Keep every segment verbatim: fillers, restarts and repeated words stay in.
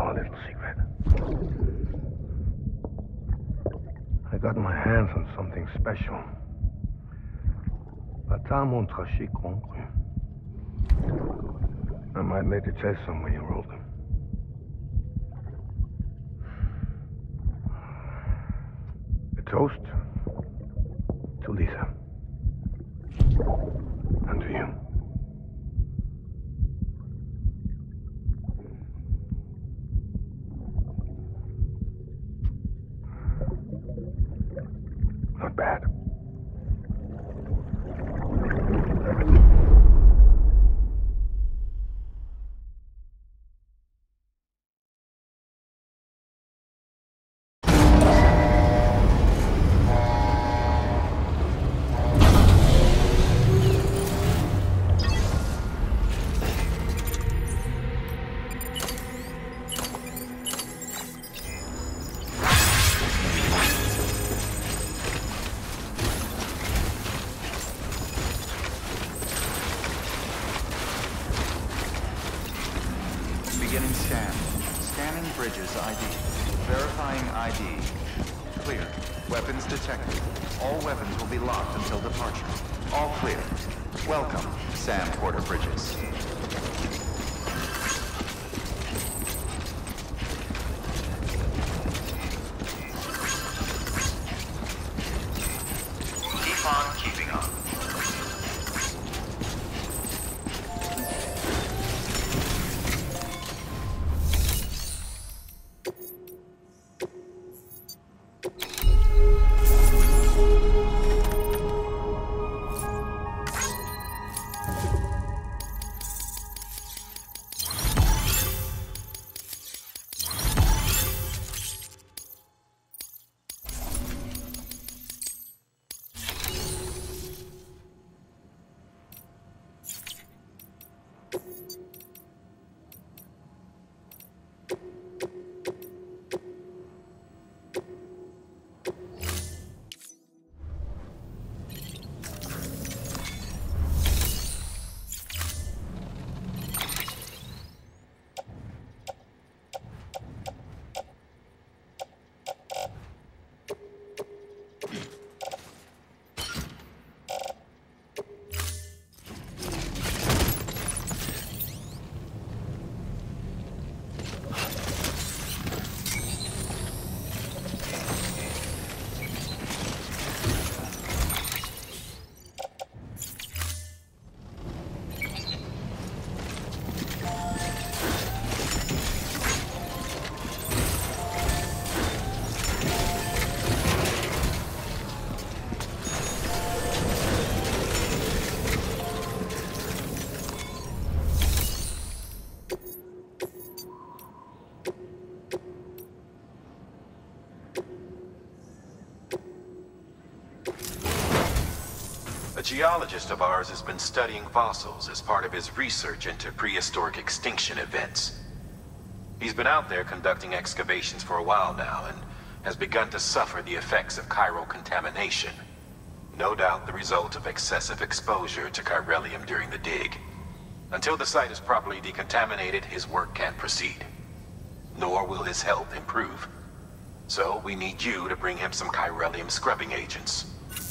our little secret. I got my hands on something special. Bata montraché concru. I might later test them when you roll them. A toast to Lisa. And to you. Not bad. Beginning scan. Scanning bridges I D. Verifying I D. Clear. Weapons detected. All weapons will be locked until departure. All clear. Welcome, Sam Porter Bridges. Keep on keeping on. A geologist of ours has been studying fossils as part of his research into prehistoric extinction events. He's been out there conducting excavations for a while now and has begun to suffer the effects of chiral contamination. No doubt the result of excessive exposure to chiralium during the dig. Until the site is properly decontaminated, his work can't proceed. Nor will his health improve. So we need you to bring him some chiralium scrubbing agents.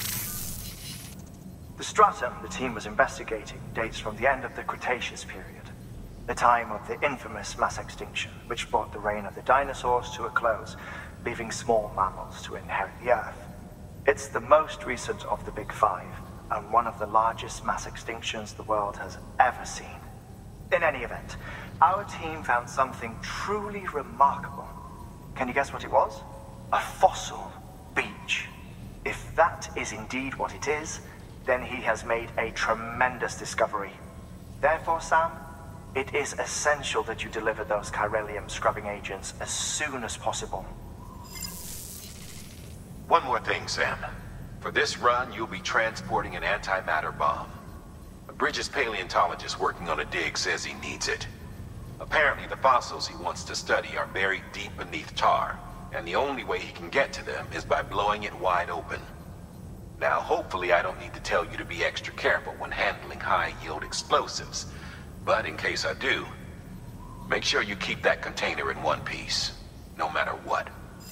The stratum the team was investigating dates from the end of the Cretaceous period, the time of the infamous mass extinction, which brought the reign of the dinosaurs to a close, leaving small mammals to inherit the Earth. It's the most recent of the Big Five, and one of the largest mass extinctions the world has ever seen. In any event, our team found something truly remarkable. Can you guess what it was? A fossil beach. If that is indeed what it is, then he has made a tremendous discovery. Therefore, Sam, it is essential that you deliver those chiralium scrubbing agents as soon as possible. One more thing, Sam. For this run, you'll be transporting an antimatter bomb. A Bridges paleontologist working on a dig says he needs it. Apparently, the fossils he wants to study are buried deep beneath tar, and the only way he can get to them is by blowing it wide open. Now, hopefully I don't need to tell you to be extra careful when handling high-yield explosives. But in case I do, Make sure you keep that container in one piece, no matter what.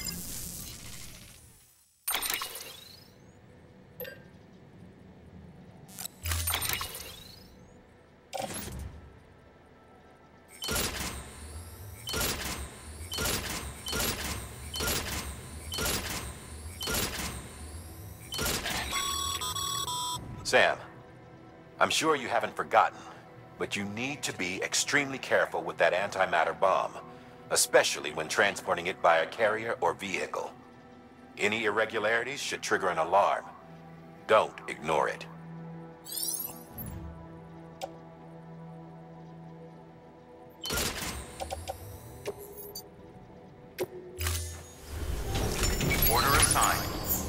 Sam, I'm sure you haven't forgotten, but you need to be extremely careful with that antimatter bomb, especially when transporting it by a carrier or vehicle. Any irregularities should trigger an alarm. Don't ignore it. Order assigned.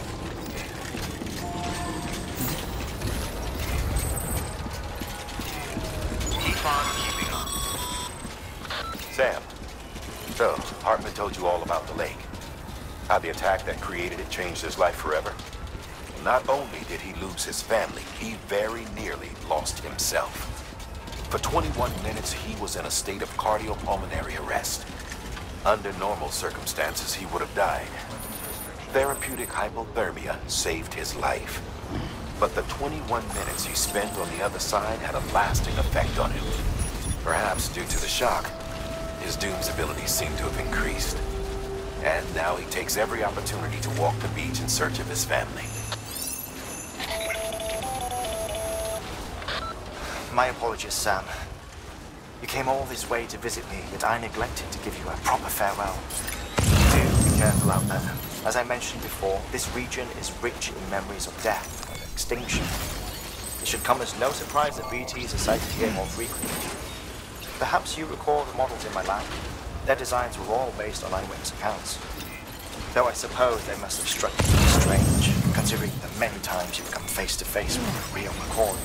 Keep on keeping on. Sam, so, Hartman told you all about the lake. How the attack that created it changed his life forever. Not only did he lose his family, he very nearly lost himself. For twenty-one minutes, he was in a state of cardiopulmonary arrest. Under normal circumstances, he would have died. Therapeutic hypothermia saved his life. But the twenty-one minutes he spent on the other side had a lasting effect on him. Perhaps due to the shock, his Doom's abilities seem to have increased. And now he takes every opportunity to walk the beach in search of his family. My apologies, Sam. You came all this way to visit me, yet I neglected to give you a proper farewell. Do be careful out there. As I mentioned before, this region is rich in memories of death and extinction. It should come as no surprise that B Ts are sighted here more frequently. Perhaps you recall the models in my lab. Their designs were all based on eyewitness accounts. Though I suppose they must have struck you as strange, considering the many times you've come face to face with a real recording.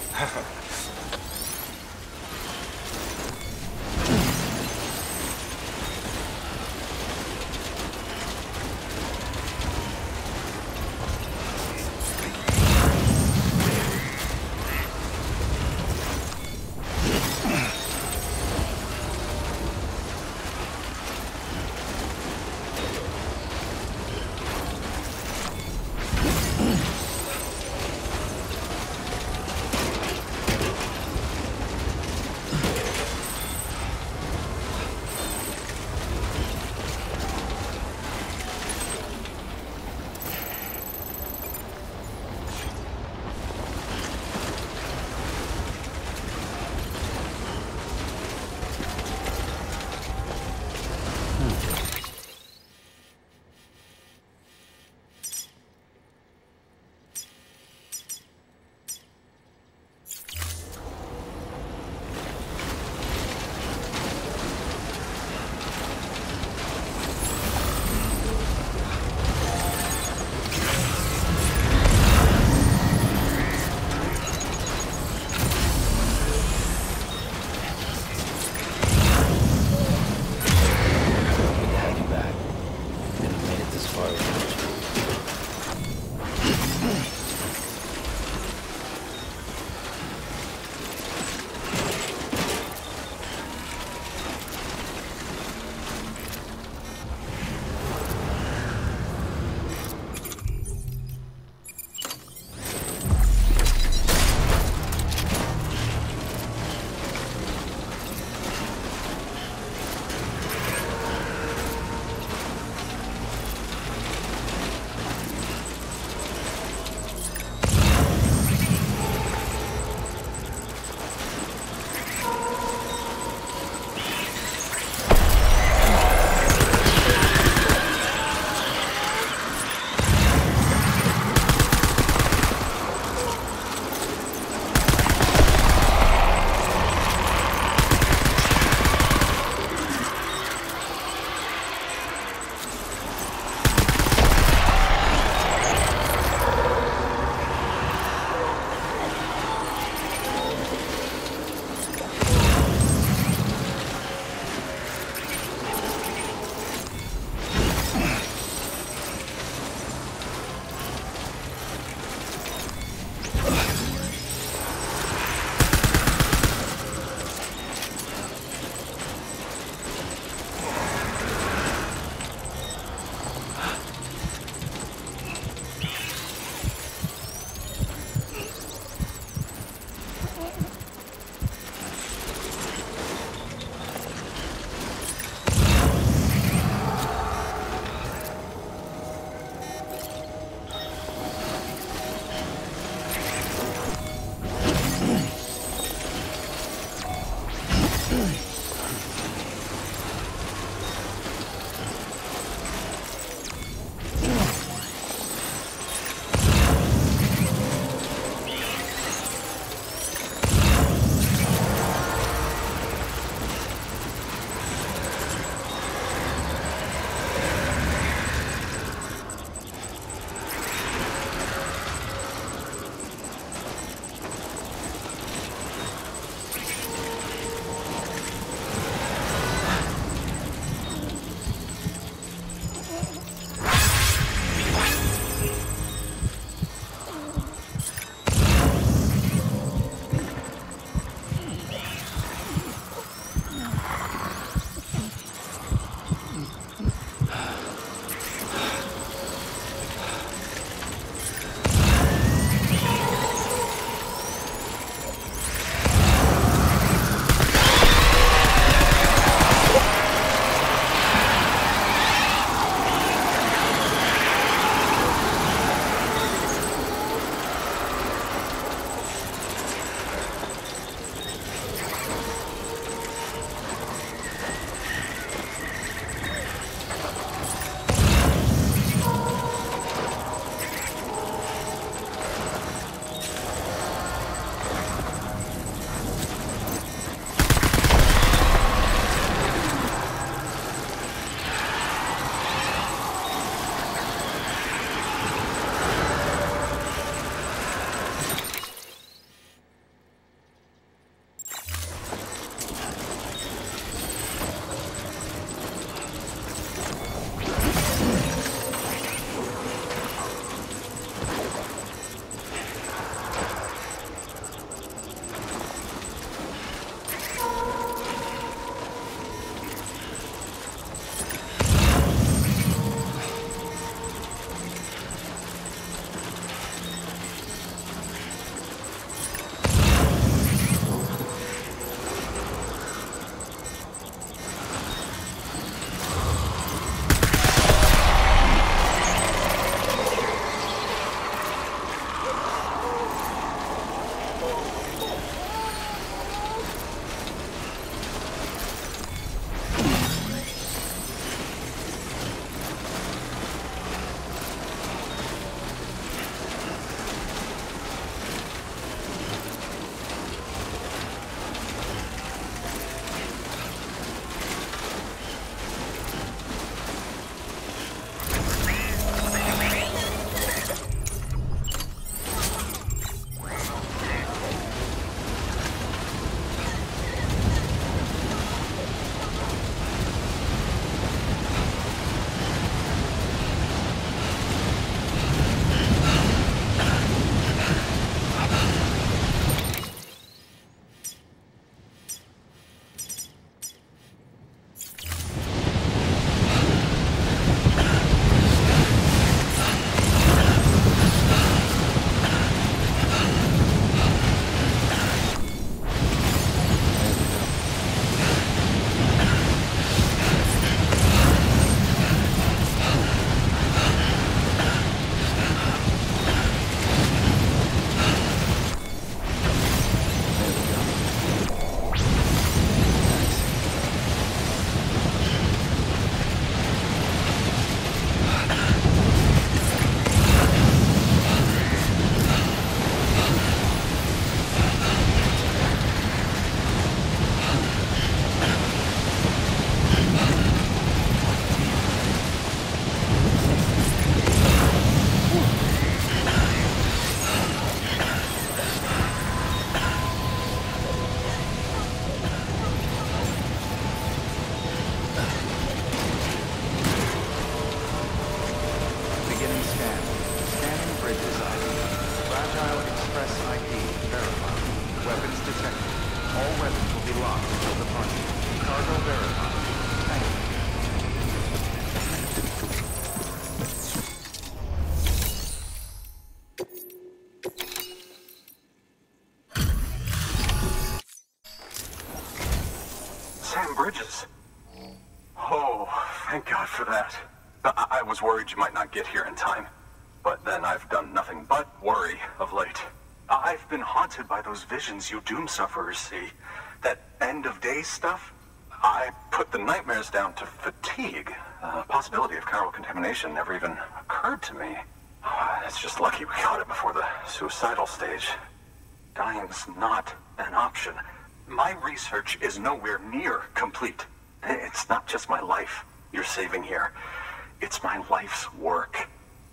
thank God for that. I, I was worried you might not get here in time. But then I've done nothing but worry of late. I've been haunted by those visions you doom sufferers see. That end of days stuff. I put the nightmares down to fatigue. The possibility of chiral contamination never even occurred to me. It's just lucky we caught it before the suicidal stage. Dying's not an option. My research is nowhere near complete. It's not just my life you're saving here. It's my life's work.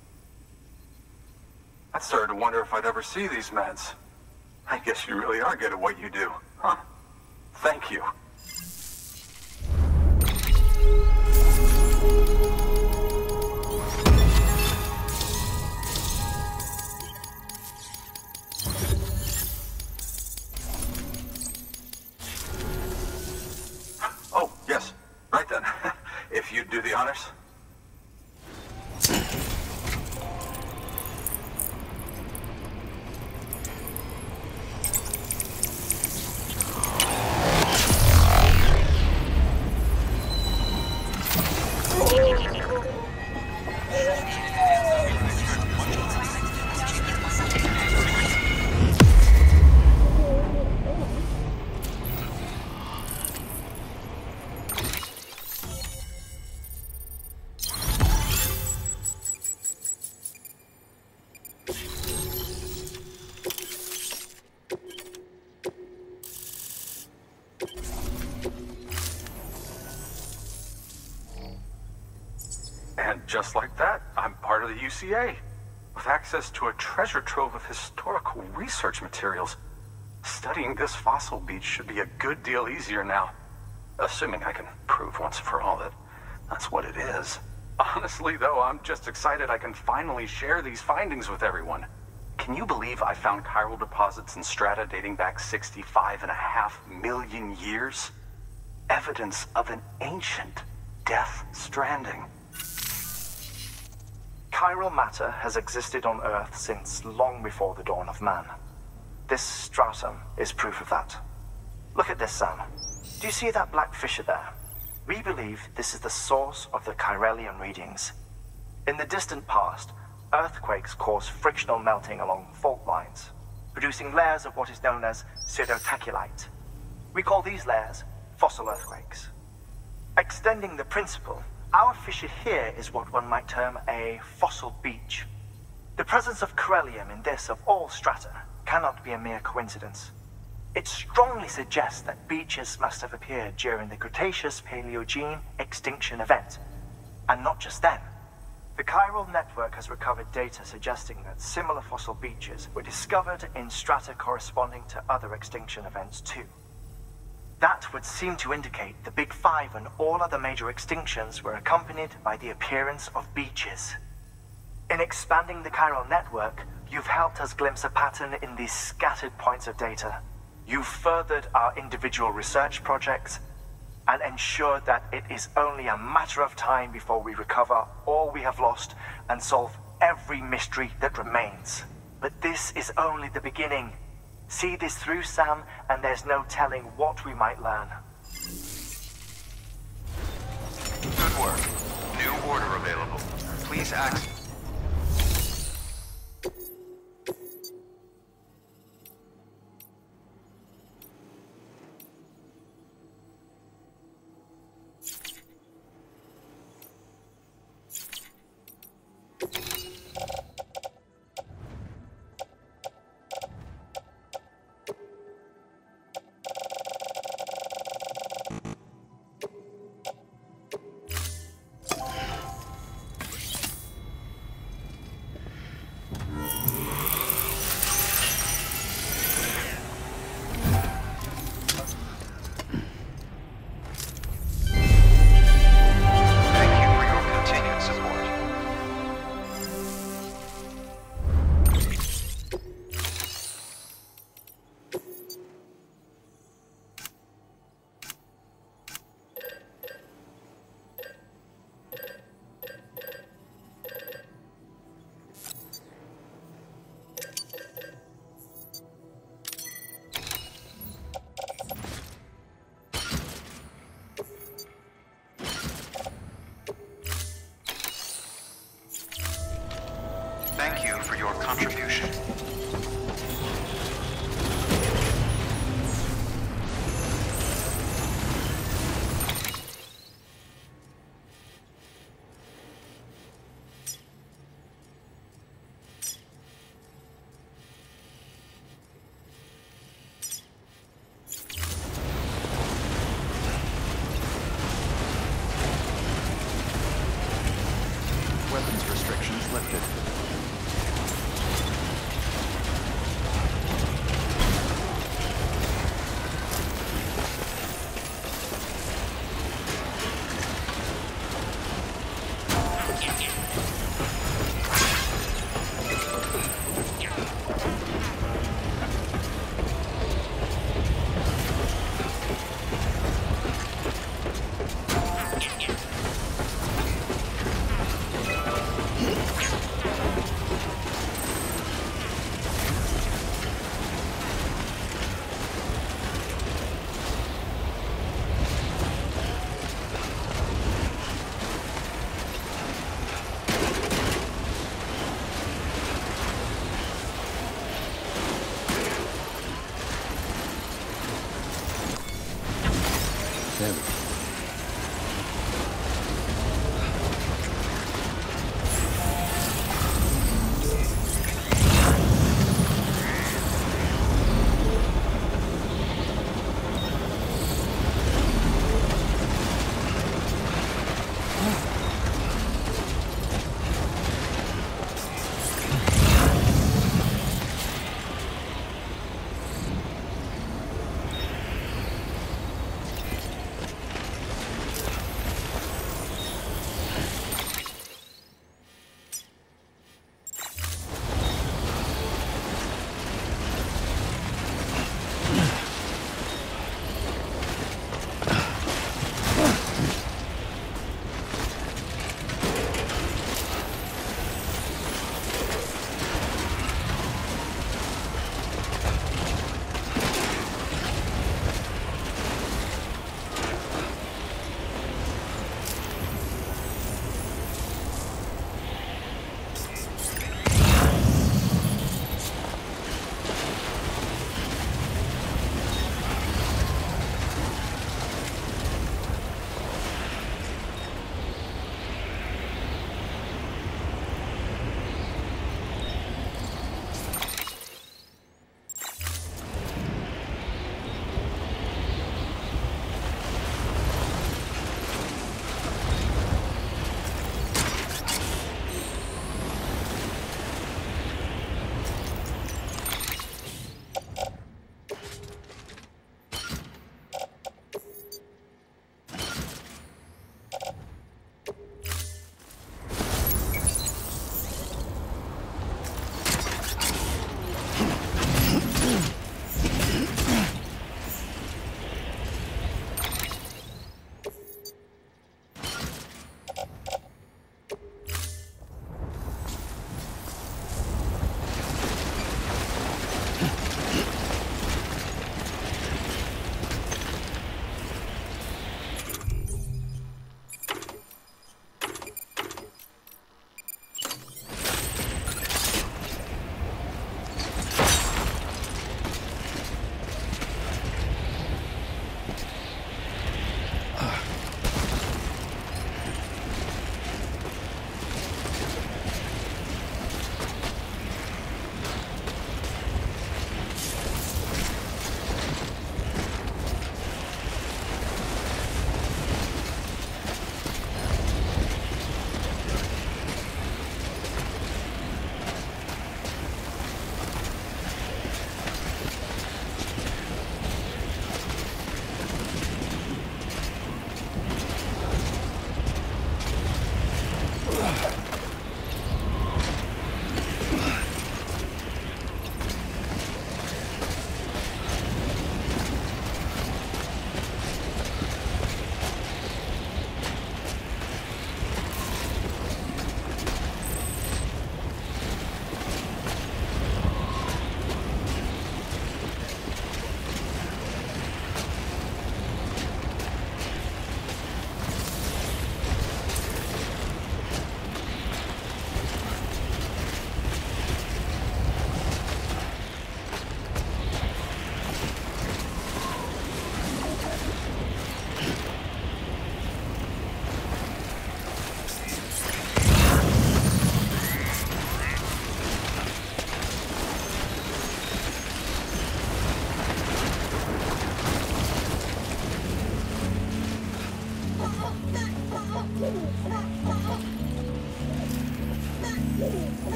I started to wonder if I'd ever see these meds. I guess you really are good at what you do, huh? Thank you. Oh, yes. Right then. If you'd do the honors. And just like that, I'm part of the U C A, with access to a treasure trove of historical research materials. Studying this fossil beach should be a good deal easier now, assuming I can prove once for all that that's what it is. Honestly, though, I'm just excited I can finally share these findings with everyone. Can you believe I found chiral deposits in strata dating back sixty-five and a half million years? Evidence of an ancient Death Stranding. Chiral matter has existed on Earth since long before the dawn of man. This stratum is proof of that. Look at this, Sam. Do you see that black fissure there? We believe this is the source of the Chiralian readings. In the distant past, earthquakes caused frictional melting along fault lines, producing layers of what is known as pseudotaculite. We call these layers fossil earthquakes. Extending the principle, our fissure here is what one might term a fossil beach. The presence of chiralium in this of all strata cannot be a mere coincidence. It strongly suggests that beaches must have appeared during the Cretaceous-Paleogene extinction event. And not just then. The chiral network has recovered data suggesting that similar fossil beaches were discovered in strata corresponding to other extinction events too. That would seem to indicate the Big Five and all other major extinctions were accompanied by the appearance of beaches. In expanding the chiral network, you've helped us glimpse a pattern in these scattered points of data. You've furthered our individual research projects and ensured that it is only a matter of time before we recover all we have lost and solve every mystery that remains. But this is only the beginning. See this through, Sam, and there's no telling what we might learn. Good work. New order available. Please act. your contribution. Weapons restrictions lifted.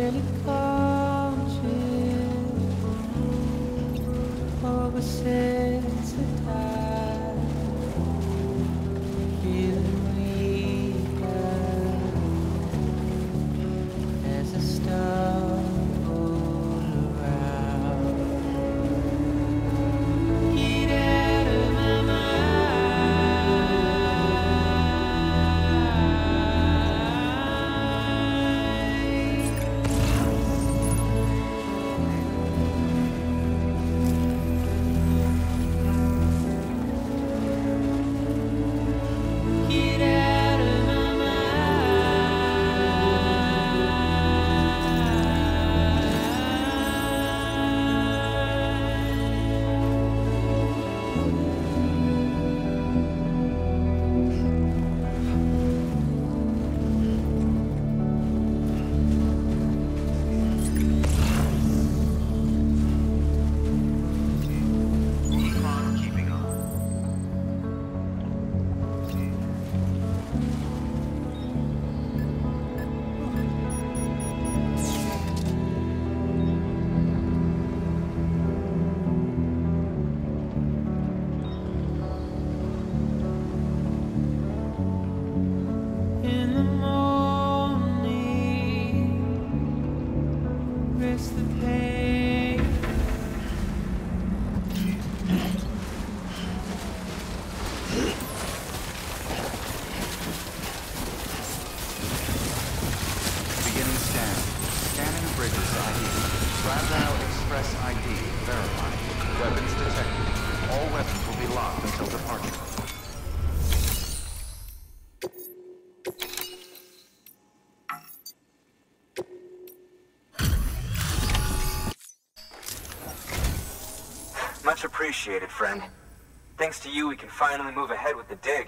Much appreciated, friend. Thanks to you, we can finally move ahead with the dig.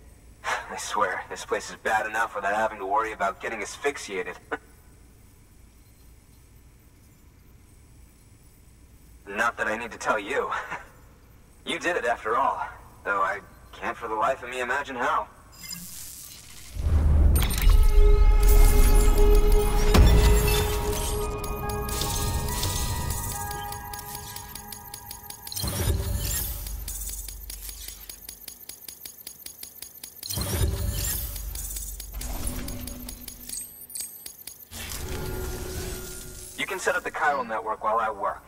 I swear, this place is bad enough without having to worry about getting asphyxiated. Not that I need to tell you. You did it after all, though I can't for the life of me imagine how. You can set up the chiral network while I work.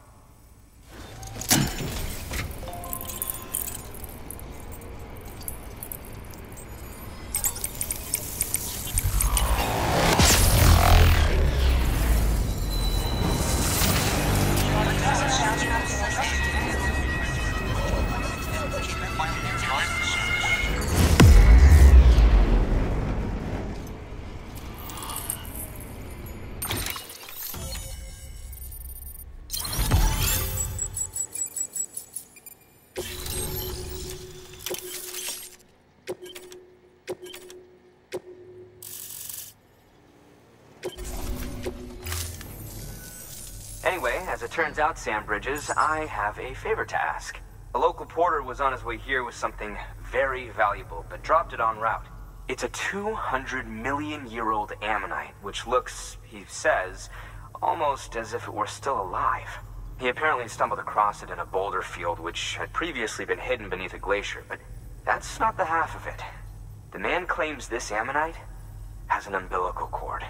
Anyway, as it turns out, Sam Bridges, I have a favor to ask. A local porter was on his way here with something very valuable, but dropped it en route. It's a two hundred million year old ammonite, which looks, he says, almost as if it were still alive. He apparently stumbled across it in a boulder field, which had previously been hidden beneath a glacier, but that's not the half of it. The man claims this ammonite has an umbilical cord.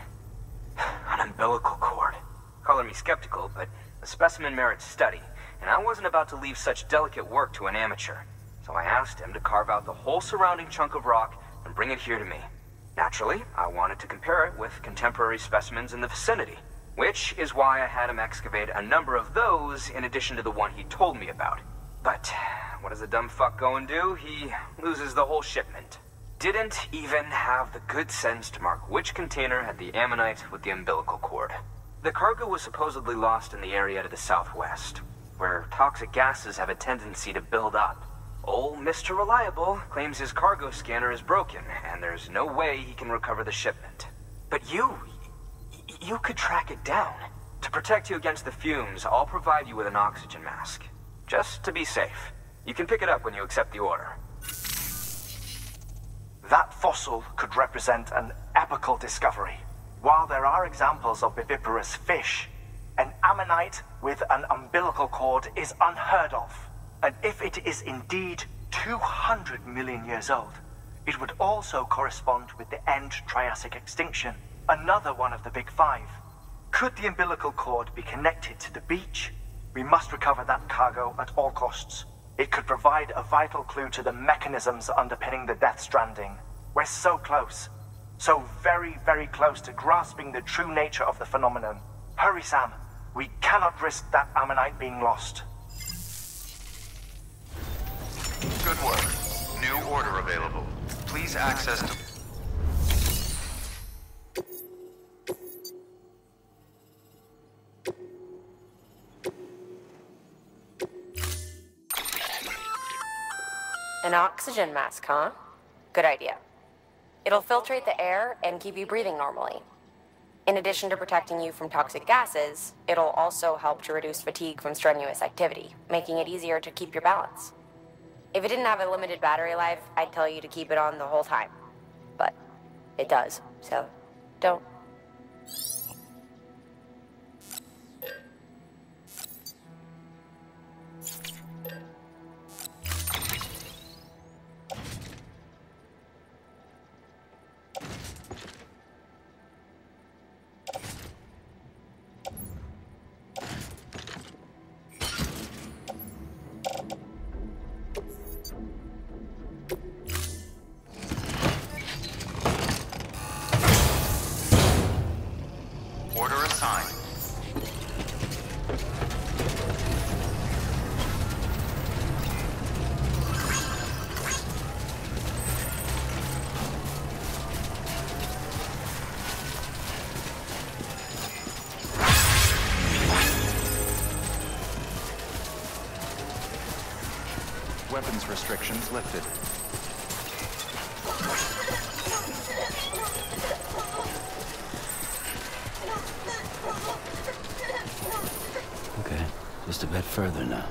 An umbilical cord. Color me skeptical, but the specimen merits study, and I wasn't about to leave such delicate work to an amateur. So I asked him to carve out the whole surrounding chunk of rock and bring it here to me. Naturally, I wanted to compare it with contemporary specimens in the vicinity, which is why I had him excavate a number of those in addition to the one he told me about. But what does a dumb fuck go and do? He loses the whole shipment. Didn't even have the good sense to mark which container had the ammonite with the umbilical cord. The cargo was supposedly lost in the area to the southwest, where toxic gases have a tendency to build up. Old Mister Reliable claims his cargo scanner is broken, and there's no way he can recover the shipment. But you, you could track it down. To protect you against the fumes, I'll provide you with an oxygen mask. Just to be safe. You can pick it up when you accept the order. That fossil could represent an epical discovery. while there are examples of viviparous fish, an ammonite with an umbilical cord is unheard of. And if it is indeed two hundred million years old, it would also correspond with the end Triassic extinction, another one of the big five. Could the umbilical cord be connected to the beach? We must recover that cargo at all costs. It could provide a vital clue to the mechanisms underpinning the Death Stranding. We're so close. So very, very close to grasping the true nature of the phenomenon. Hurry, Sam. We cannot risk that ammonite being lost. Good work. New order available. Please access to... An oxygen mask, huh? Good idea. It'll filtrate the air and keep you breathing normally. In addition to protecting you from toxic gases, it'll also help to reduce fatigue from strenuous activity, making it easier to keep your balance. If it didn't have a limited battery life, I'd tell you to keep it on the whole time. But it does, so don't. Order assigned. Weapons restrictions lifted. Okay, just a bit further now.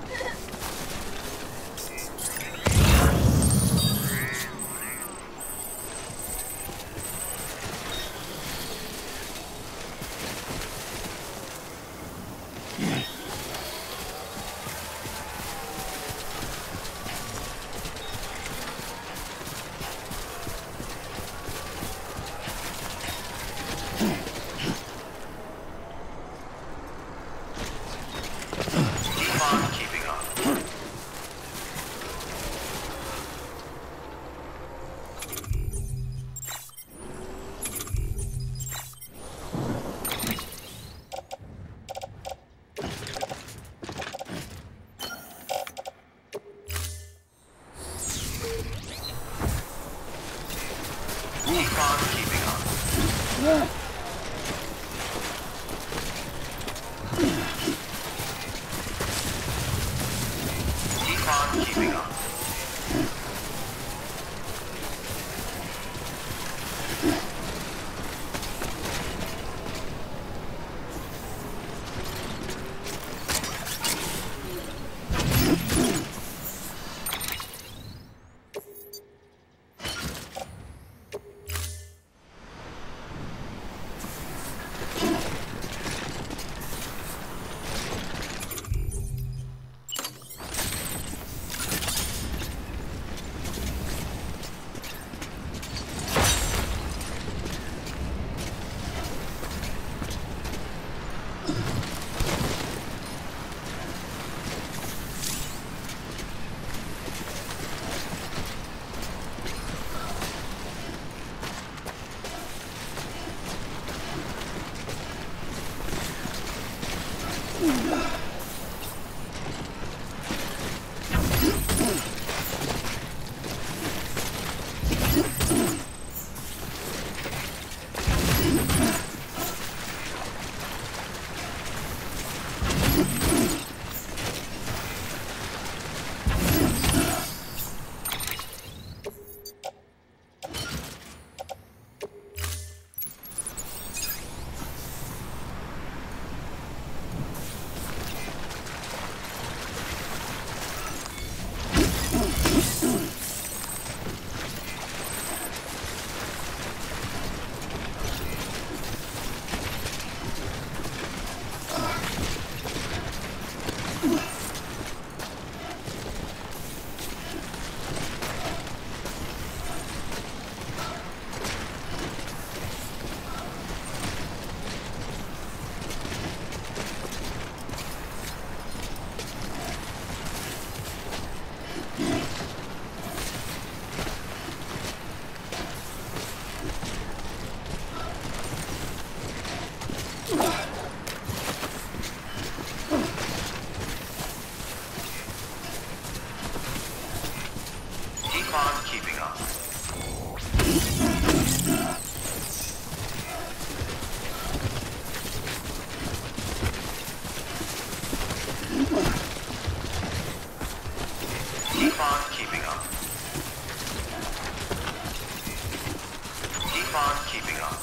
Keeping up. Keep on keeping up. Keep on keeping up. Keep on keeping on. Keep on keeping on. Keep on keeping on.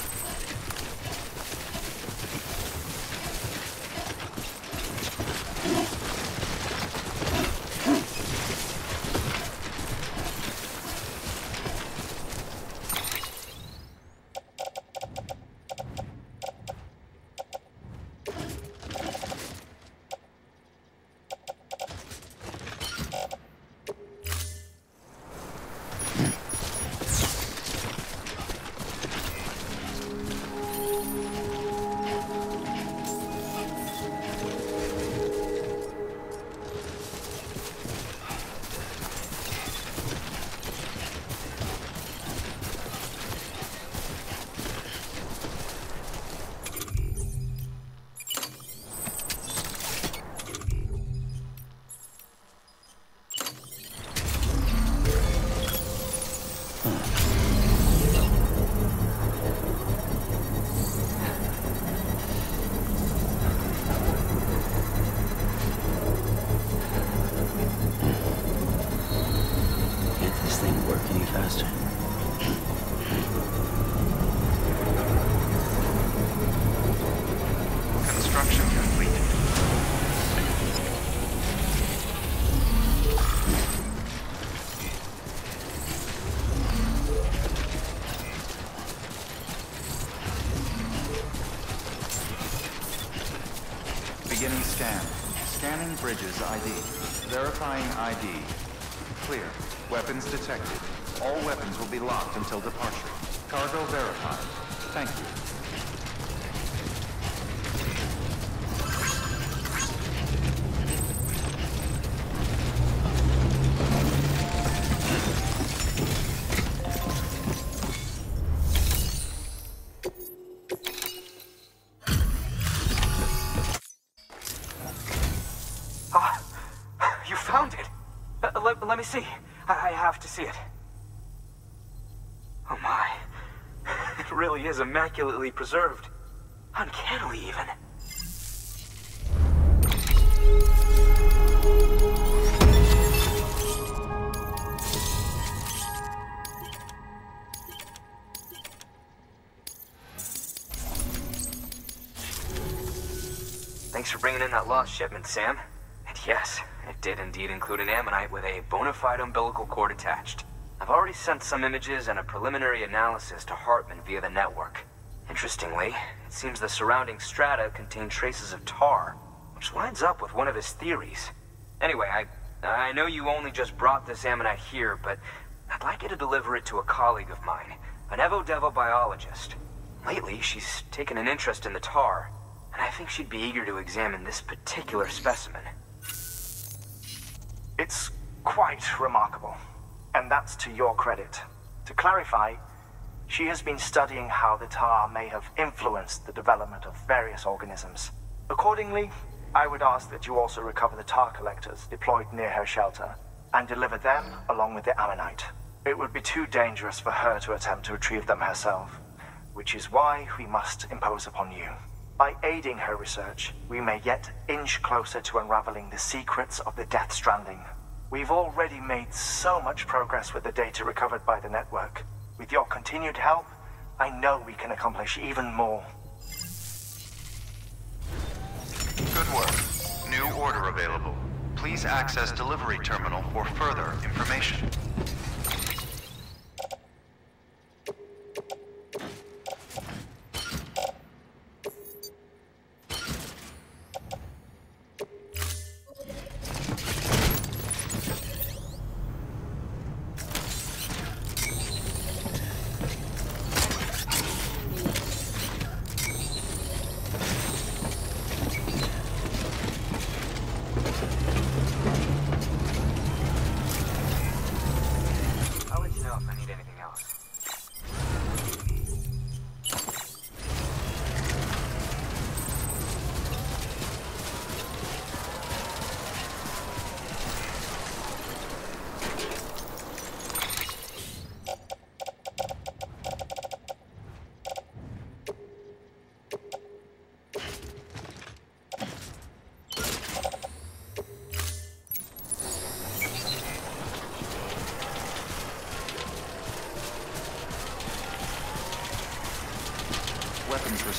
faster. Construction complete. Beginning scan. Scanning bridges I D. Verifying I D. Clear. Weapons detected. All weapons will be locked until departure. Cargo verified. Thank you. Ah, you found it. Uh, let, let me see. I, I have to see it. Oh my. It really is immaculately preserved. Uncannily, even. Thanks for bringing in that lost shipment, Sam. And yes, it did indeed include an ammonite with a bona fide umbilical cord attached. I've already sent some images and a preliminary analysis to Hartman via the network. Interestingly, it seems the surrounding strata contain traces of tar, which lines up with one of his theories. Anyway, I, I know you only just brought this ammonite here, but I'd like you to deliver it to a colleague of mine, an Evo-Devo biologist. Lately, she's taken an interest in the tar, and I think she'd be eager to examine this particular specimen. It's quite remarkable, and that's to your credit. To clarify, she has been studying how the tar may have influenced the development of various organisms. Accordingly, I would ask that you also recover the tar collectors deployed near her shelter, and deliver them along with the ammonite. It would be too dangerous for her to attempt to retrieve them herself, which is why we must impose upon you. By aiding her research, we may yet inch closer to unraveling the secrets of the Death Stranding. We've already made so much progress with the data recovered by the network. With your continued help, I know we can accomplish even more. Good work. New order available. Please access delivery terminal for further information.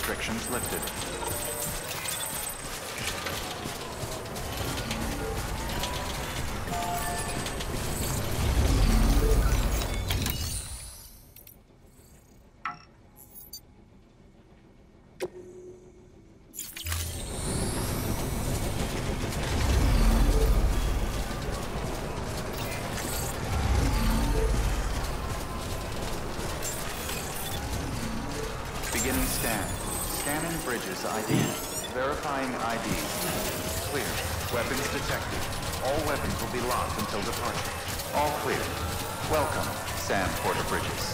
restrictions lifted. Beginning scan. Scanning bridges I D. Verifying I D. Clear. Weapons detected. All weapons will be locked until departure. All clear. Welcome, Sam Porter Bridges.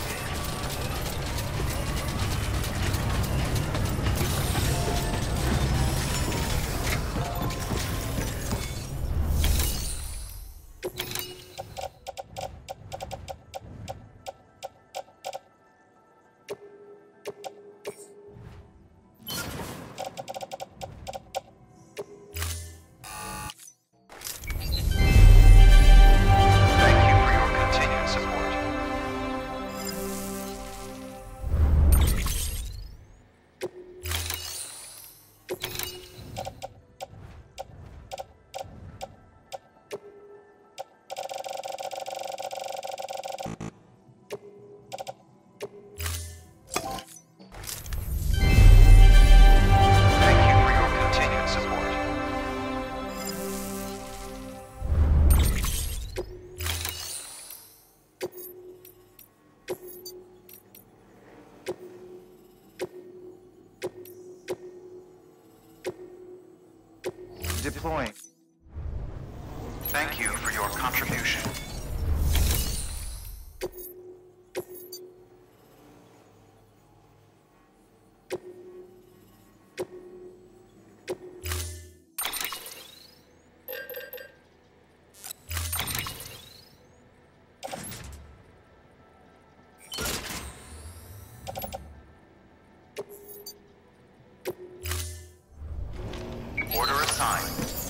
Deploying. Thank you for your contribution. Order assigned.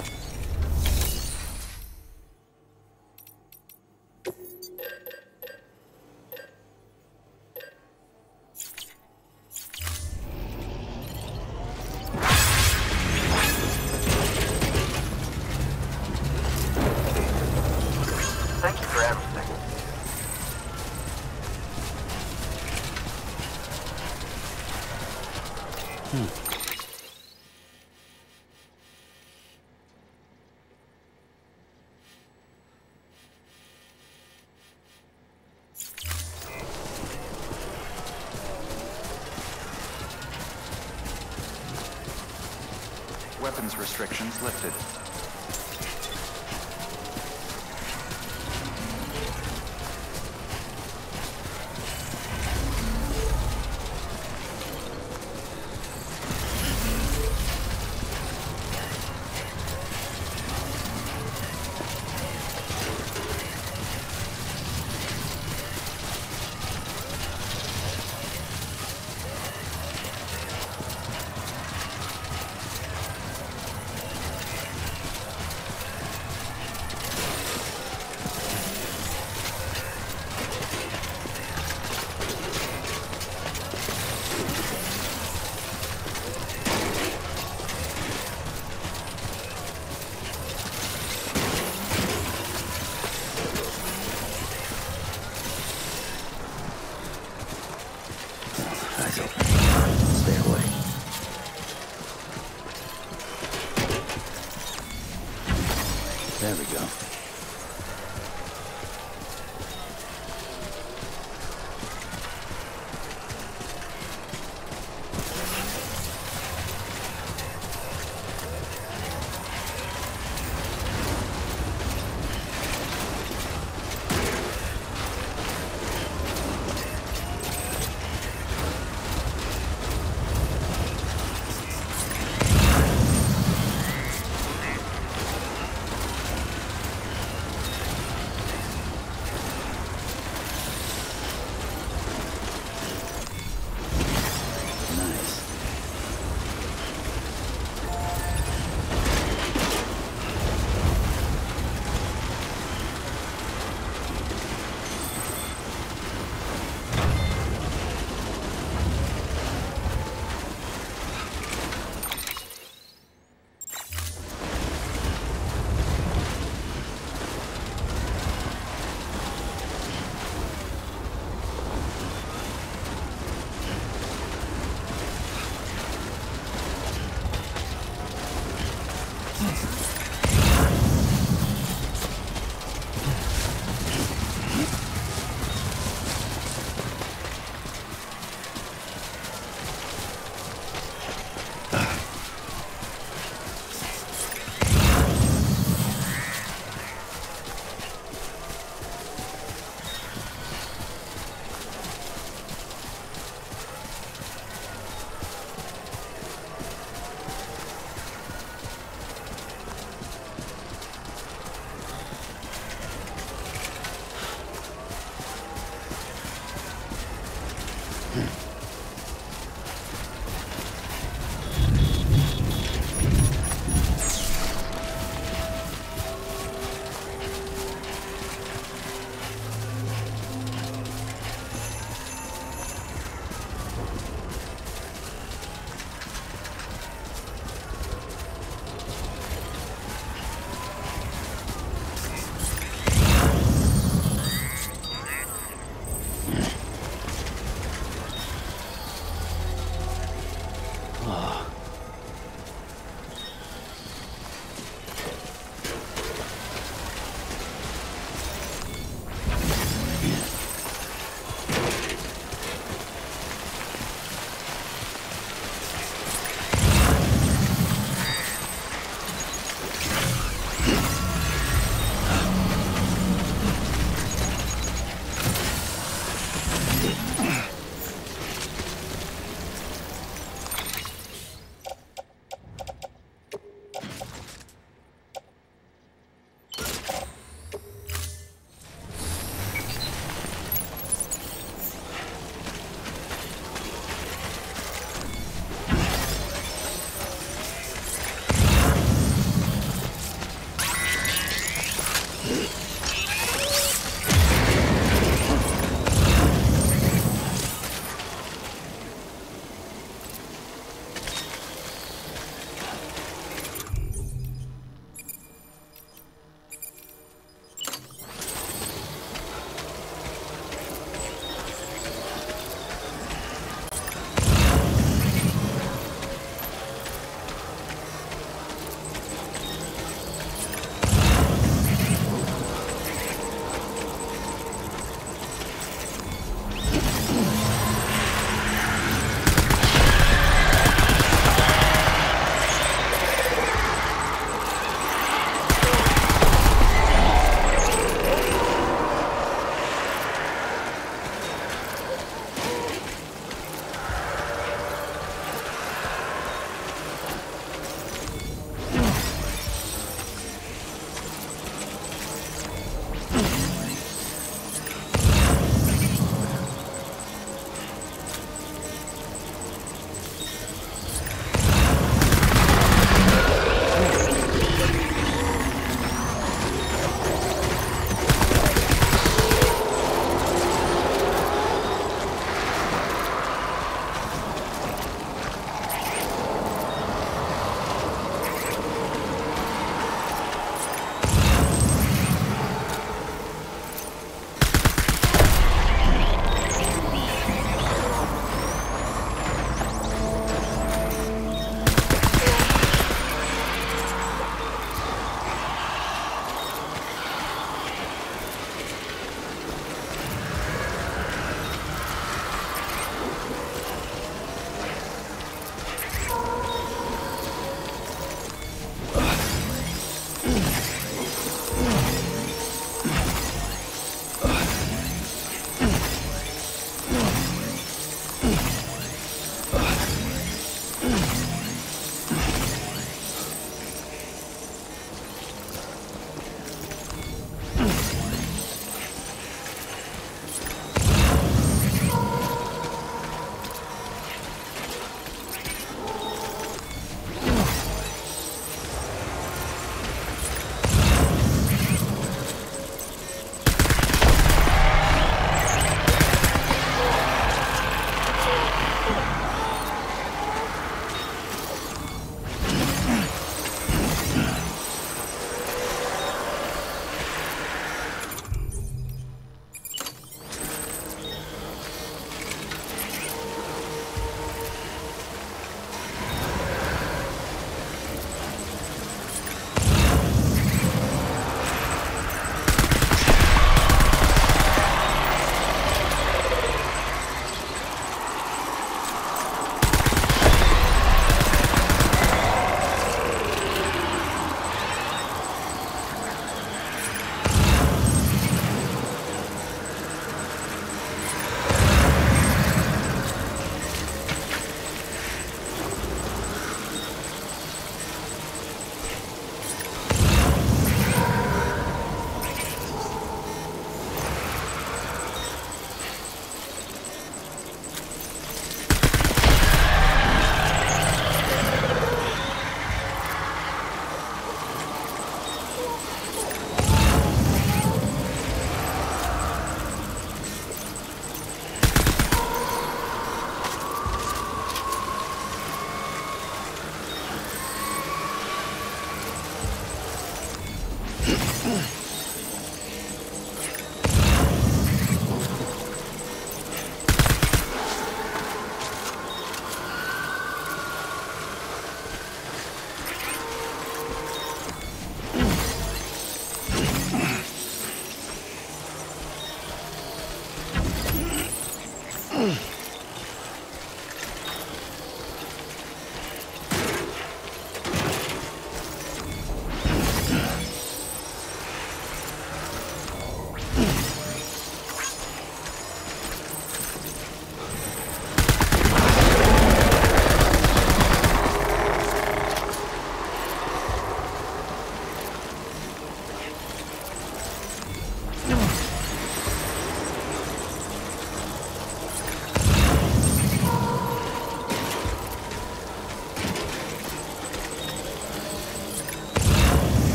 Thank you for everything. Hmm. Weapons restrictions lifted.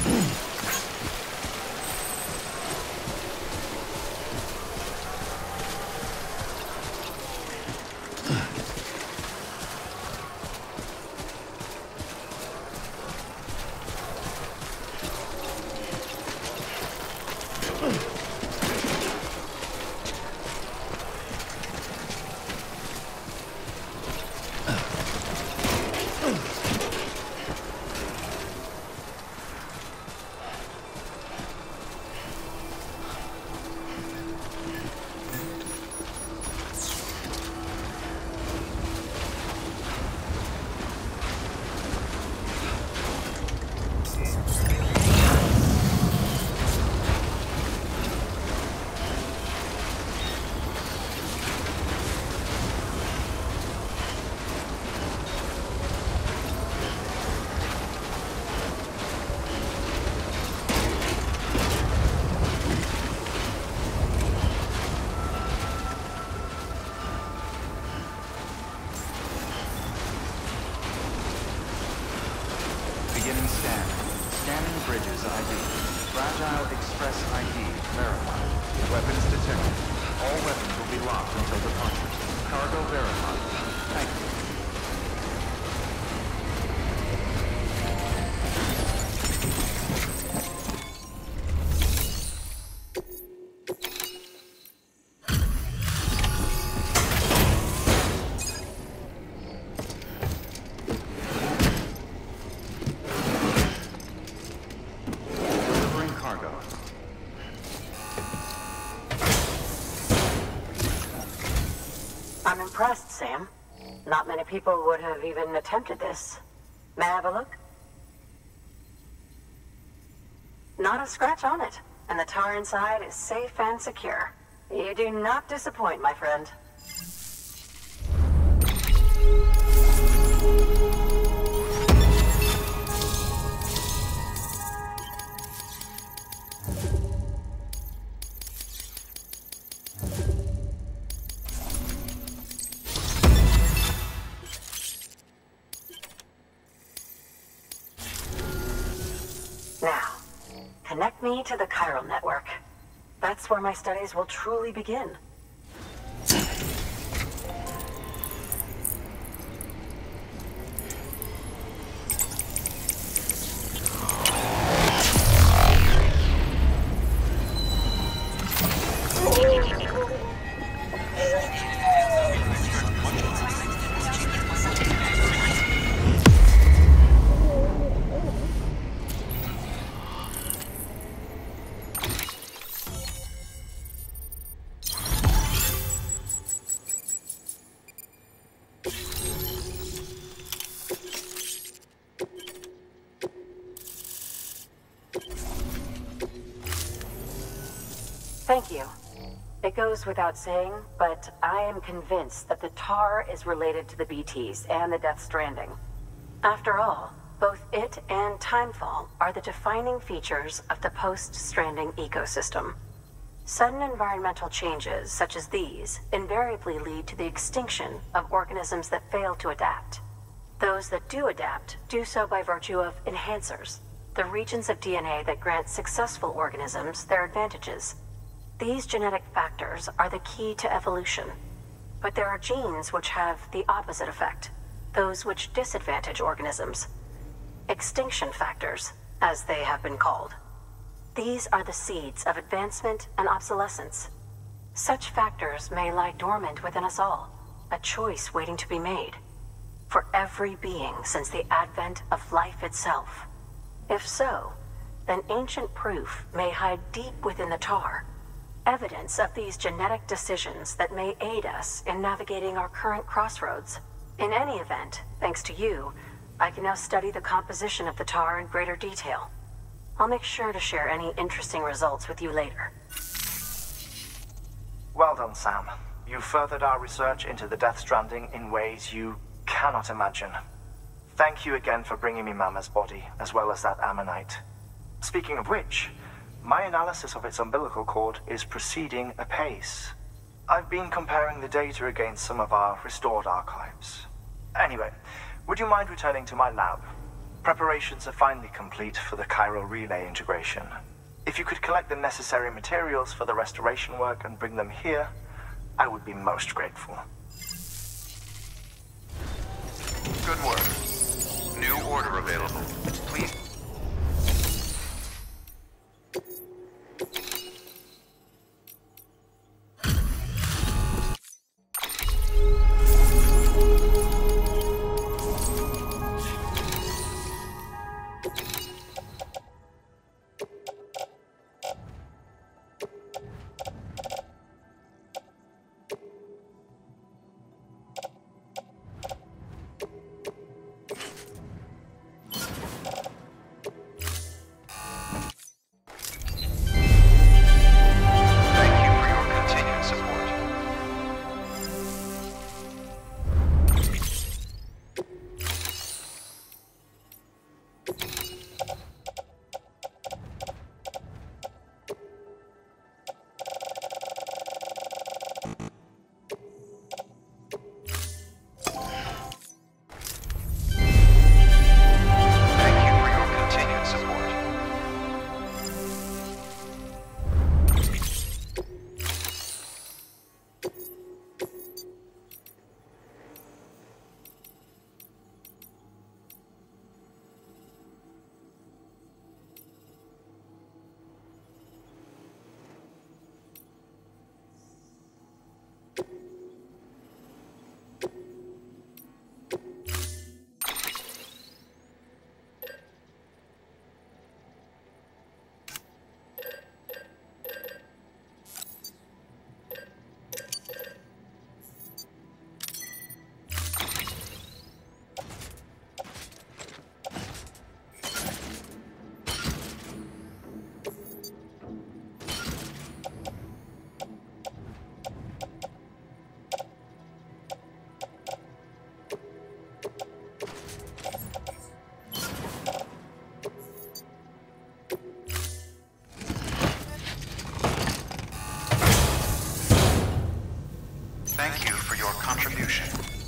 Beginning scan. Scanning bridges I D. Fragile Express I D verified. Weapons detected. All weapons will be locked until departure. Cargo verified. Thank you. I'm impressed, Sam. Not many people would have even attempted this. May I have a look? Not a scratch on it, and the tar inside is safe and secure. You do not disappoint, my friend. Now, connect me to the chiral network. That's where my studies will truly begin. Thank you. It goes without saying, but I am convinced that the tar is related to the B Ts and the Death Stranding. After all, both it and Timefall are the defining features of the post-Stranding ecosystem. Sudden environmental changes such as these invariably lead to the extinction of organisms that fail to adapt. Those that do adapt do so by virtue of enhancers, the regions of D N A that grant successful organisms their advantages. These genetic factors are the key to evolution, but there are genes which have the opposite effect, those which disadvantage organisms. Extinction factors, as they have been called. These are the seeds of advancement and obsolescence. Such factors may lie dormant within us all, a choice waiting to be made, for every being since the advent of life itself. If so, then ancient proof may hide deep within the tar, evidence of these genetic decisions that may aid us in navigating our current crossroads. In any event, thanks to you, I can now study the composition of the tar in greater detail. I'll make sure to share any interesting results with you later. Well done, Sam. You furthered our research into the Death Stranding in ways you cannot imagine. Thank you again for bringing me Mama's body, as well as that ammonite. Speaking of which, my analysis of its umbilical cord is proceeding apace. I've been comparing the data against some of our restored archives. Anyway, would you mind returning to my lab? Preparations are finally complete for the Cairo relay integration. If you could collect the necessary materials for the restoration work and bring them here, I would be most grateful. Good work. New order available. Please. Thank you for your contribution.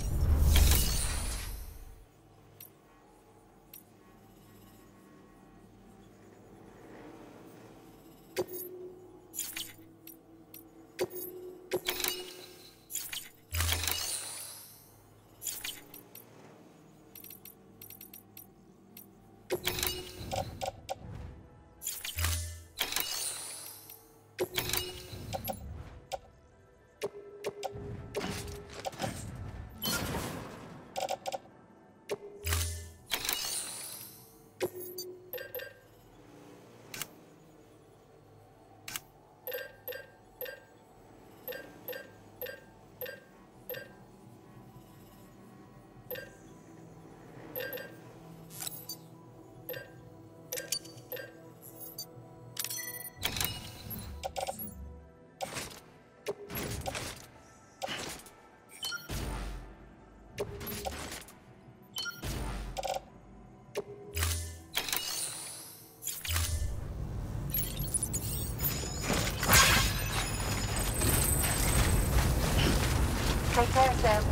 Take care, Sam.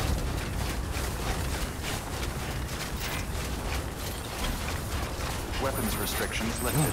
Weapons restrictions lifted.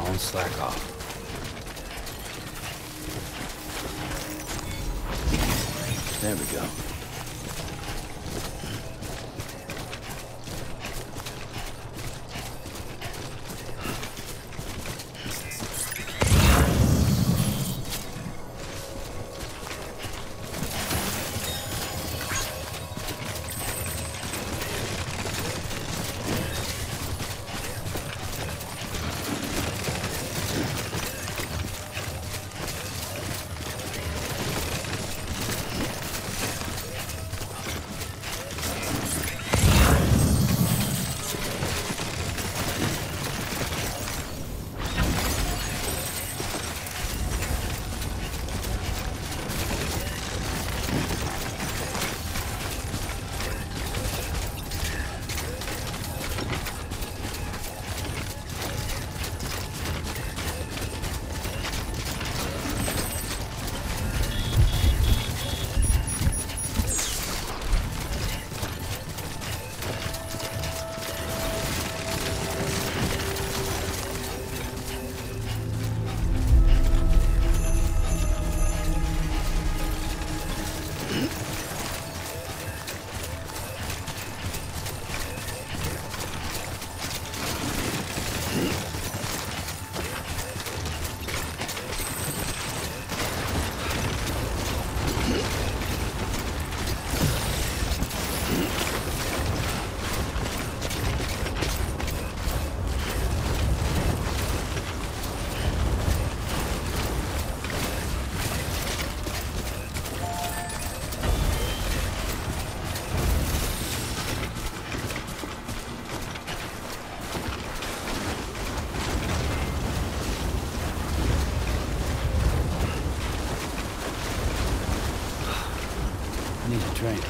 Don't slack off. There we go. Need a drink.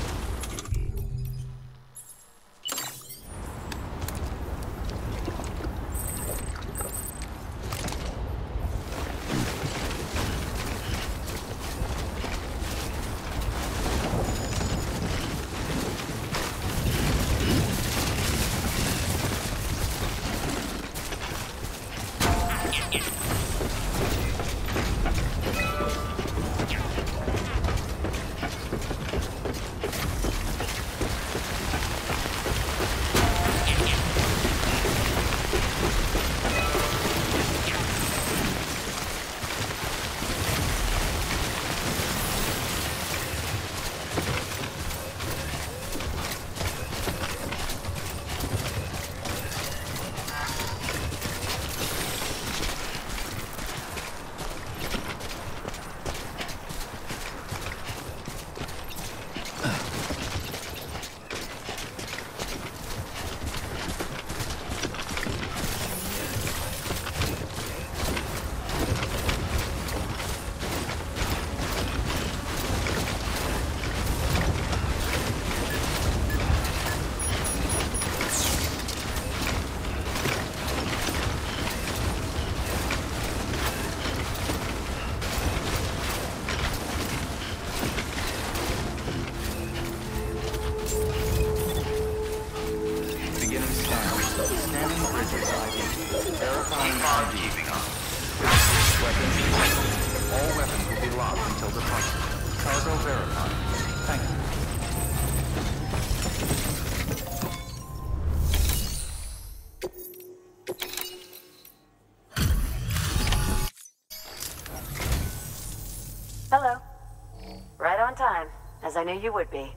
Hello. Right on time, as I knew you would be.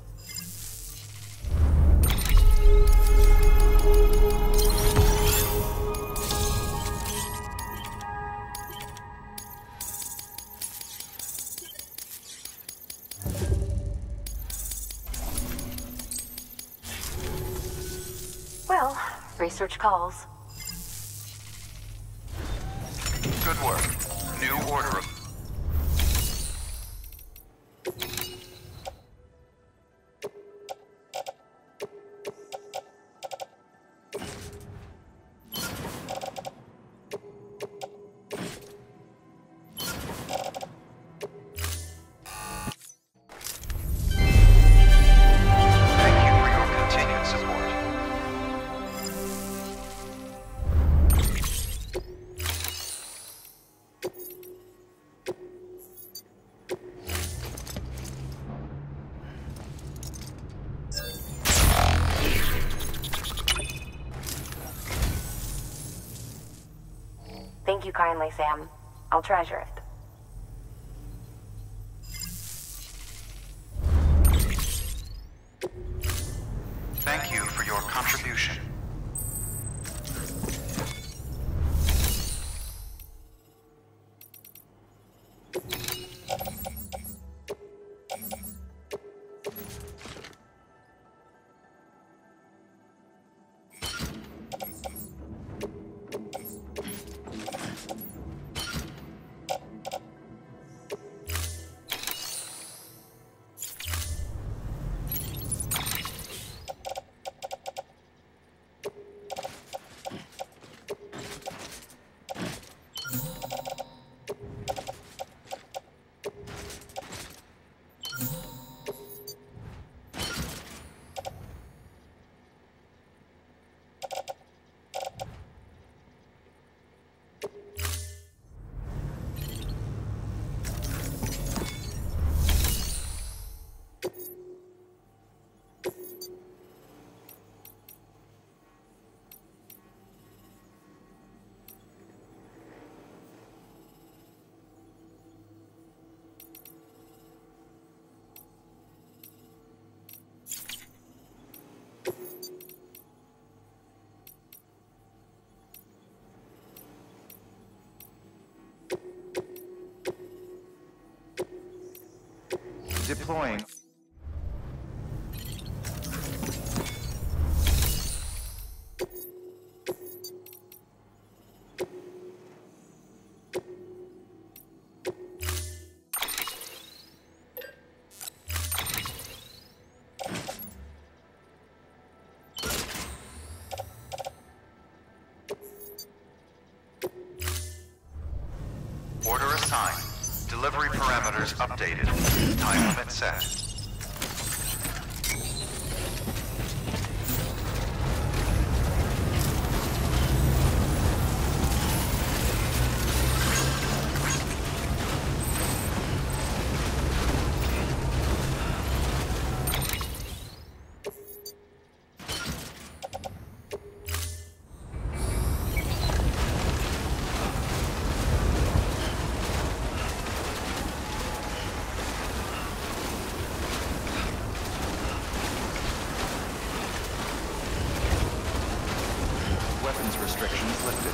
Well, research calls. Good work. New order of... Thank you kindly, Sam. I'll treasure it. Thank you for your contribution. Deploying. Order assigned. Delivery parameters updated. Time limit set. Weapons restrictions lifted.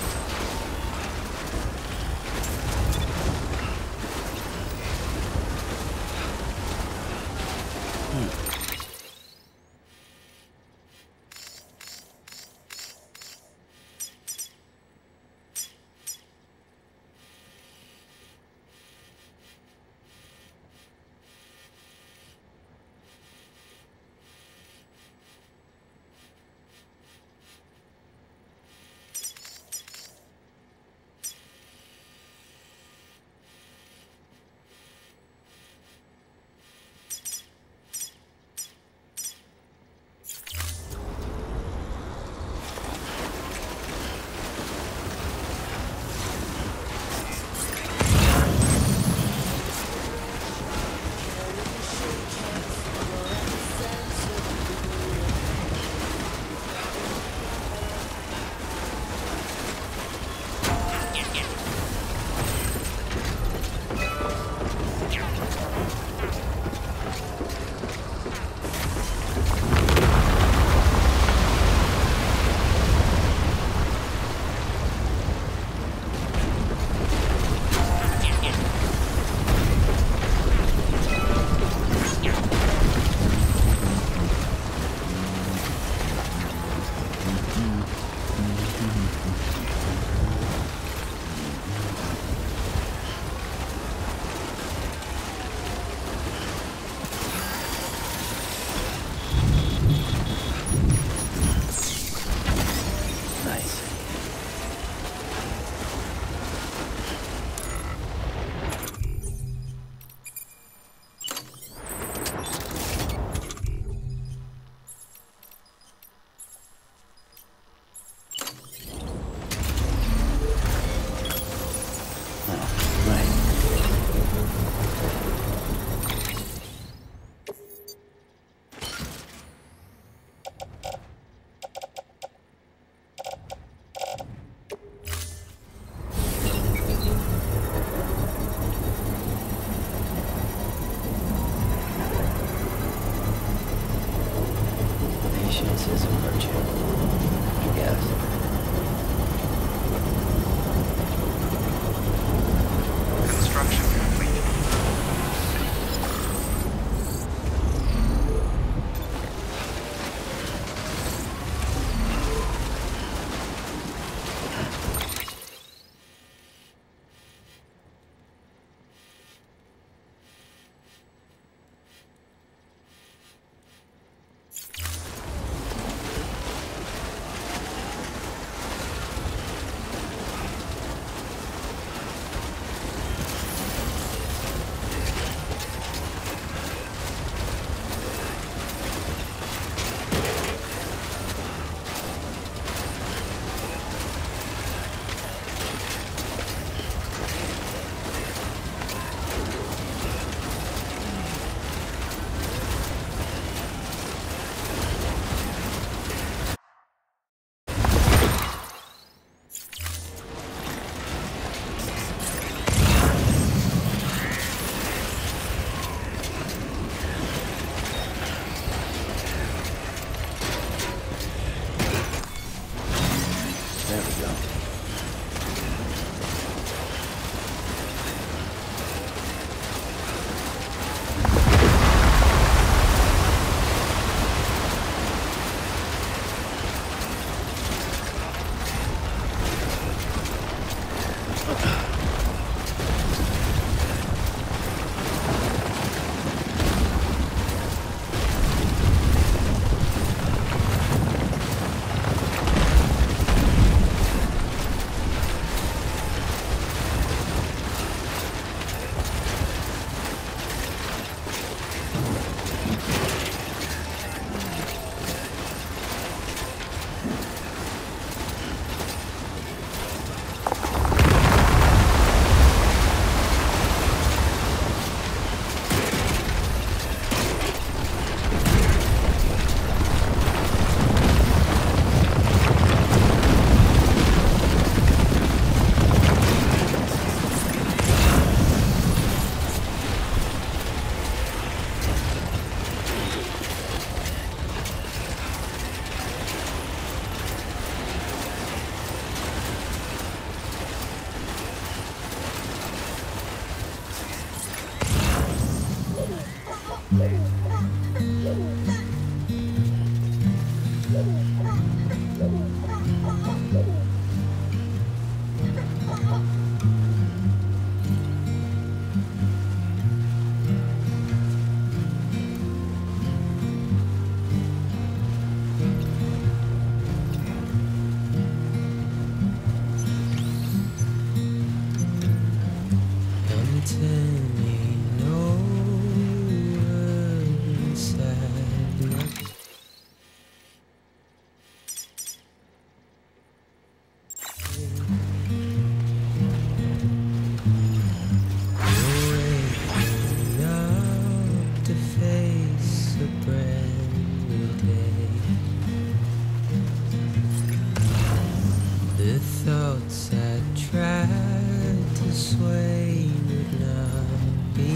way would not be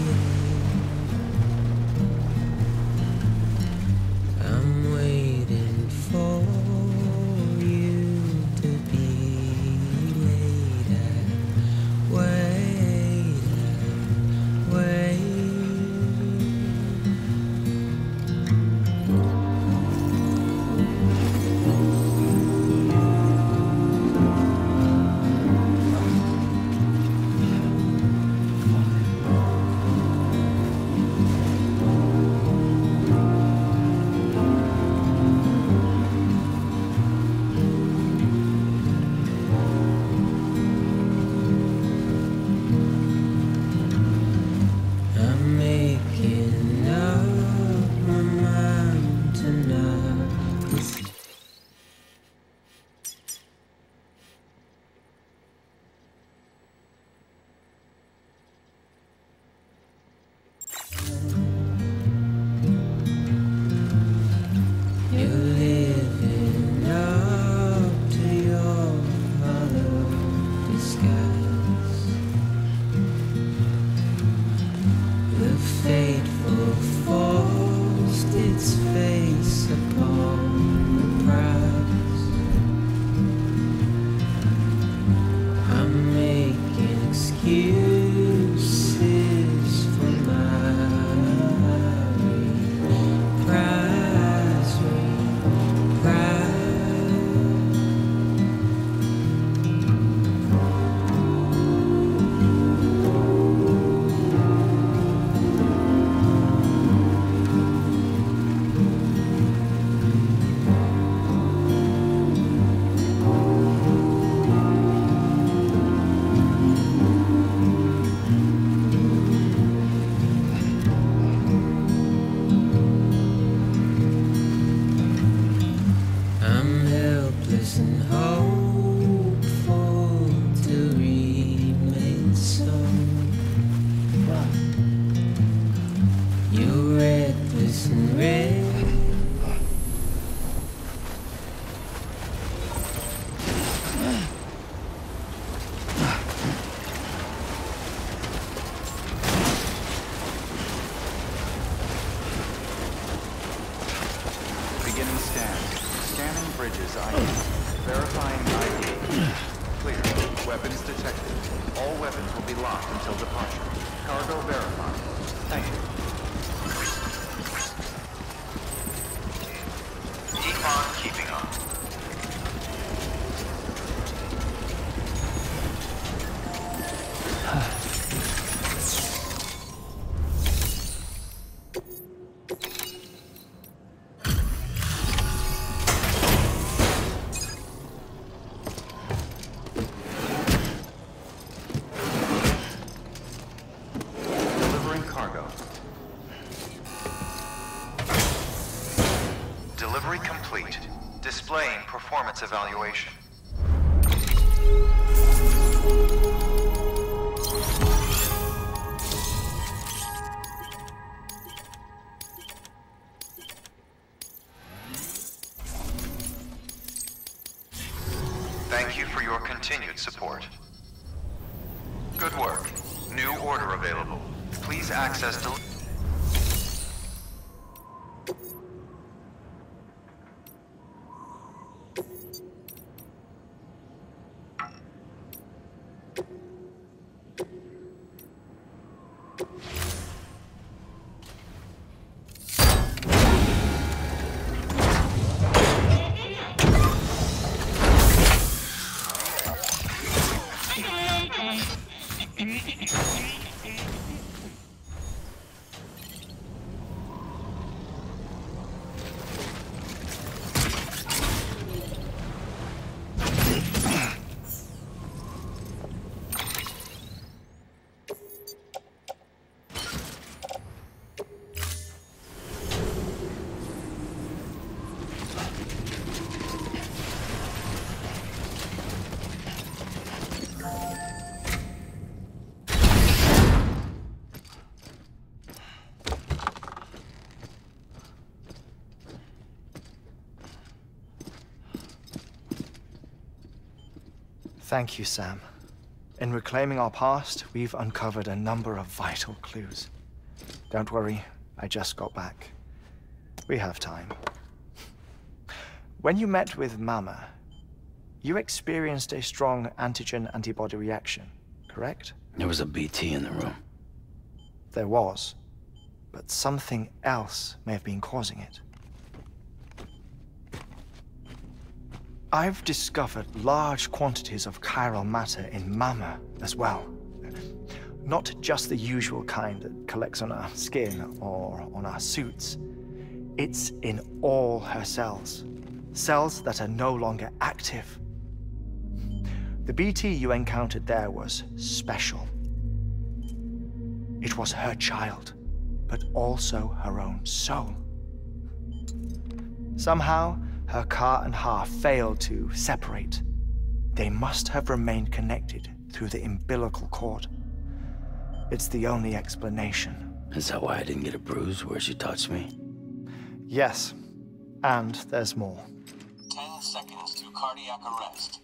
it. I'm waiting for you to be later. Wait, wait. I'm making up my mind tonight. This You're living up to your hollow disguise. The fateful forced its face upon the prize. I'm making excuses for my reprise, reprise. I'm helpless and hopeful to remain so. You're reckless and red. Beginning scan. Scanning bridges I D. Verifying I D. Clear. Weapons detected. All weapons will be locked until departure. Cargo verified. Thank you. Keep on keeping on. Delivering cargo. Delivery complete. Displaying performance evaluation. Thank you for your continued support. Good work. New order available. Please access del- Thank you, Sam. In reclaiming our past, we've uncovered a number of vital clues. Don't worry, I just got back. We have time. When you met with Mama, you experienced a strong antigen-antibody reaction, correct? There was a B T in the room. There was, but something else may have been causing it. I've discovered large quantities of chiral matter in Mama as well. Not just the usual kind that collects on our skin or on our suits. It's in all her cells. Cells that are no longer active. The B T you encountered there was special. It was her child, but also her own soul. Somehow, her car and half failed to separate. They must have remained connected through the umbilical cord. It's the only explanation. Is that why I didn't get a bruise where she touched me? Yes, and there's more. Ten seconds to cardiac arrest.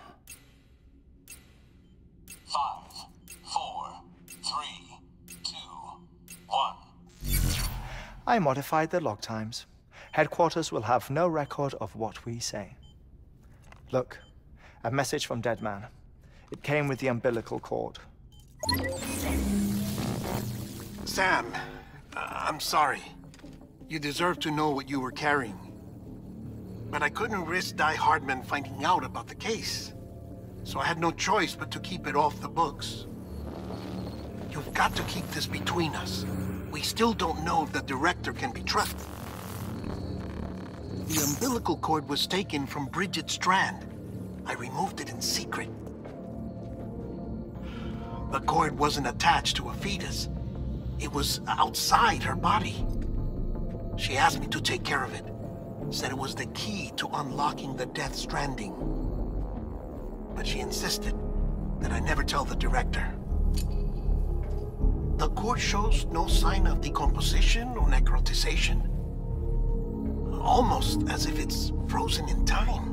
Five, four, three, two, one. I modified the log times. Headquarters will have no record of what we say. Look, a message from Deadman. It came with the umbilical cord. Sam, uh, I'm sorry. You deserve to know what you were carrying. But I couldn't risk Die Hardman finding out about the case. So I had no choice but to keep it off the books. You've got to keep this between us. We still don't know if the director can be trusted. The umbilical cord was taken from Bridget Strand. I removed it in secret. The cord wasn't attached to a fetus. It was outside her body. She asked me to take care of it. Said it was the key to unlocking the Death Stranding. But she insisted that I never tell the director. The cord shows no sign of decomposition or necrotization. Almost as if it's frozen in time.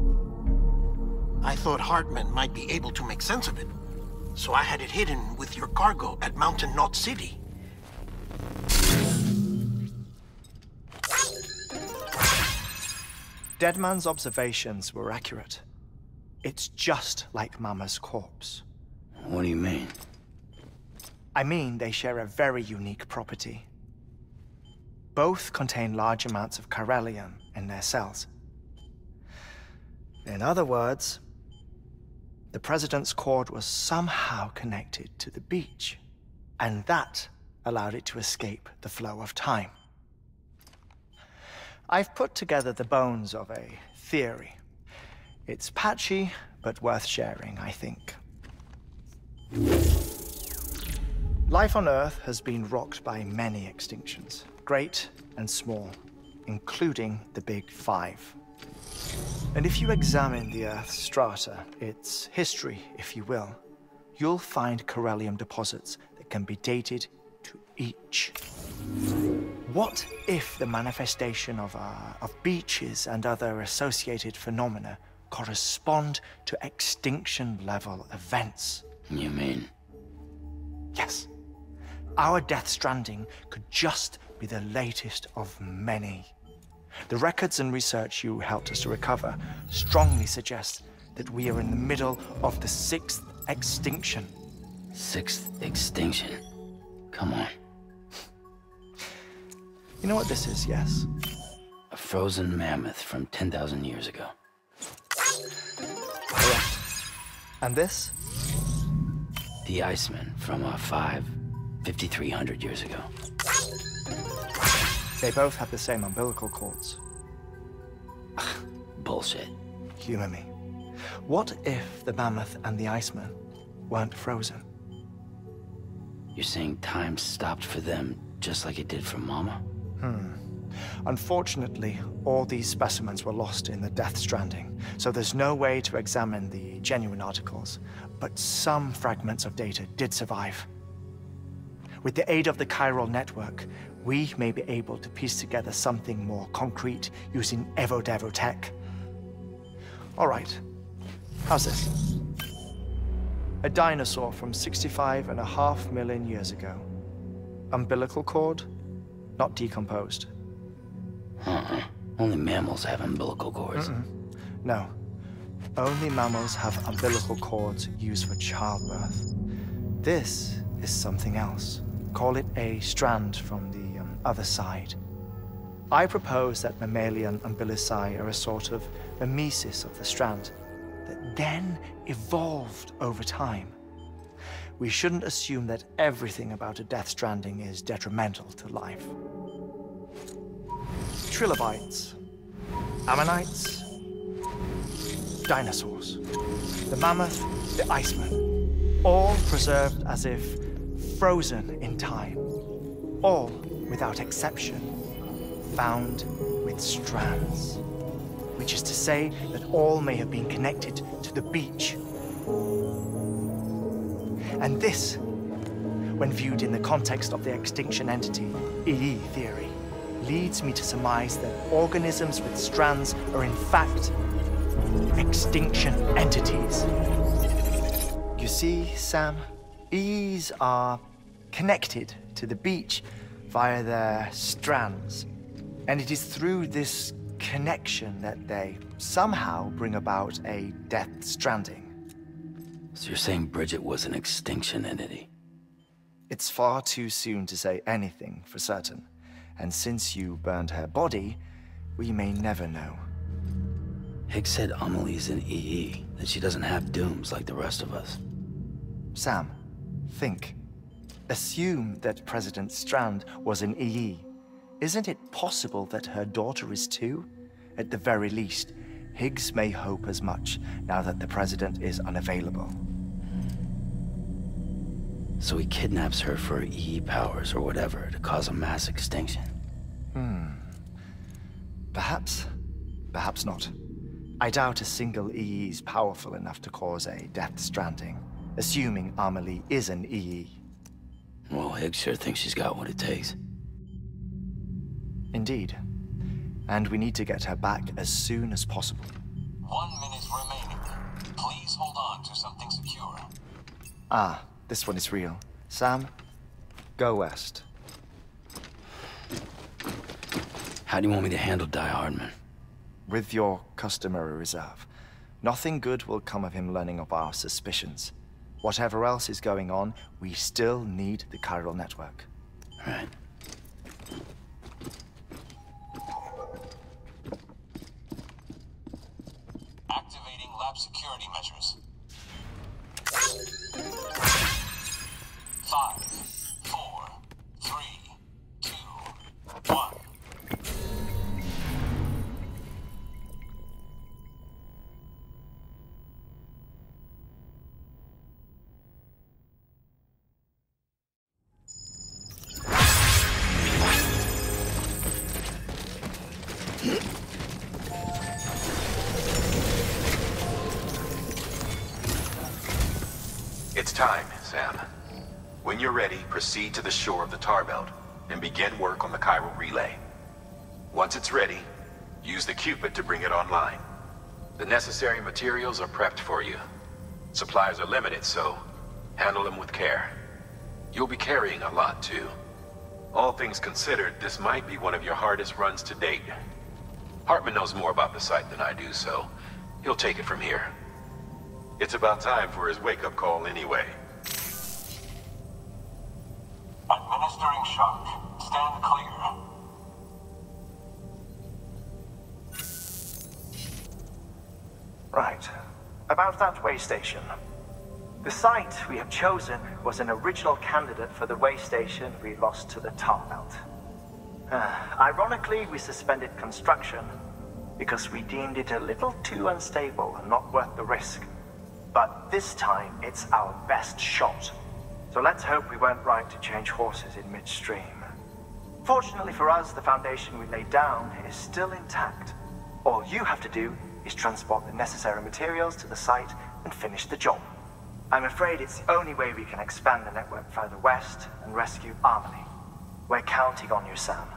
I thought Hartman might be able to make sense of it, so I had it hidden with your cargo at Mountain Knot City. Deadman's observations were accurate. It's just like Mama's corpse. What do you mean? I mean they share a very unique property. Both contain large amounts of chiralium in their cells. In other words, the President's cord was somehow connected to the beach, and that allowed it to escape the flow of time. I've put together the bones of a theory. It's patchy, but worth sharing, I think. Life on Earth has been rocked by many extinctions, great and small, including the Big Five. And if you examine the Earth's strata, its history, if you will, you'll find chiralium deposits that can be dated to each. What if the manifestation of, uh, of beaches and other associated phenomena correspond to extinction-level events? You mean? Yes. Our Death Stranding could just be the latest of many. The records and research you helped us to recover strongly suggest that we are in the middle of the sixth extinction. Sixth extinction? Come on. You know what this is, yes? A frozen mammoth from ten thousand years ago. Correct. And this? The Iceman from uh, five, fifty-three hundred years ago. They both have the same umbilical cords. Bullshit. Humor me. What if the mammoth and the Iceman weren't frozen? You're saying time stopped for them just like it did for Mama? Hmm. Unfortunately, all these specimens were lost in the Death Stranding, so there's no way to examine the genuine articles, but some fragments of data did survive. With the aid of the chiral network, we may be able to piece together something more concrete using Evo-Devo tech. All right, how's this? A dinosaur from sixty-five and a half million years ago. Umbilical cord, not decomposed. Uh-uh. Only mammals have umbilical cords. Mm-mm. No. Only mammals have umbilical cords used for childbirth. This is something else. Call it a strand from the um, other side. I propose that mammalian umbilici are a sort of mimesis of the strand that then evolved over time. We shouldn't assume that everything about a Death Stranding is detrimental to life. Trilobites, ammonites, dinosaurs, the mammoth, the iceman, all preserved as if frozen in time, all, without exception, found with strands, which is to say that all may have been connected to the beach. And this, when viewed in the context of the extinction entity, E E theory, leads me to surmise that organisms with strands are in fact extinction entities. You see, Sam, E Es are connected to the beach via their strands. And it is through this connection that they somehow bring about a Death Stranding. So you're saying Bridget was an extinction entity? It's far too soon to say anything for certain. And since you burned her body, we may never know. Higgs said Amelie's an E E, that she doesn't have dooms like the rest of us. Sam, think. Assume that President Strand was an E E. Isn't it possible that her daughter is too? At the very least, Higgs may hope as much now that the President is unavailable. So he kidnaps her for E E powers or whatever to cause a mass extinction. Hmm. Perhaps. Perhaps not. I doubt a single E E is powerful enough to cause a Death Stranding, assuming Amelie is an E E. Well, Higgs sure thinks she's got what it takes. Indeed. And we need to get her back as soon as possible. One minute remaining. Please hold on to something secure. Ah, this one is real. Sam, go west. How do you want me to handle Die Hardman? With your customary reserve. Nothing good will come of him learning of our suspicions. Whatever else is going on, we still need the chiral network. Right. Activating lab security measures. Five, four, three, two, one. It's time, Sam. When you're ready, proceed to the shore of the tar belt and begin work on the chiral relay. Once it's ready, use the Cupid to bring it online. The necessary materials are prepped for you. Supplies are limited, so handle them with care. You'll be carrying a lot, too. All things considered, this might be one of your hardest runs to date. Hartman knows more about the site than I do, so he'll take it from here. It's about time for his wake-up call anyway. Administering shock. Stand clear. Right. About that way station. The site we have chosen was an original candidate for the way station we lost to the tar belt. Uh, ironically, we suspended construction because we deemed it a little too unstable and not worth the risk. But this time, it's our best shot. So let's hope we weren't right to change horses in midstream. Fortunately for us, the foundation we laid down is still intact. All you have to do is transport the necessary materials to the site and finish the job. I'm afraid it's the only way we can expand the network further west and rescue Amelie. We're counting on you, Sam.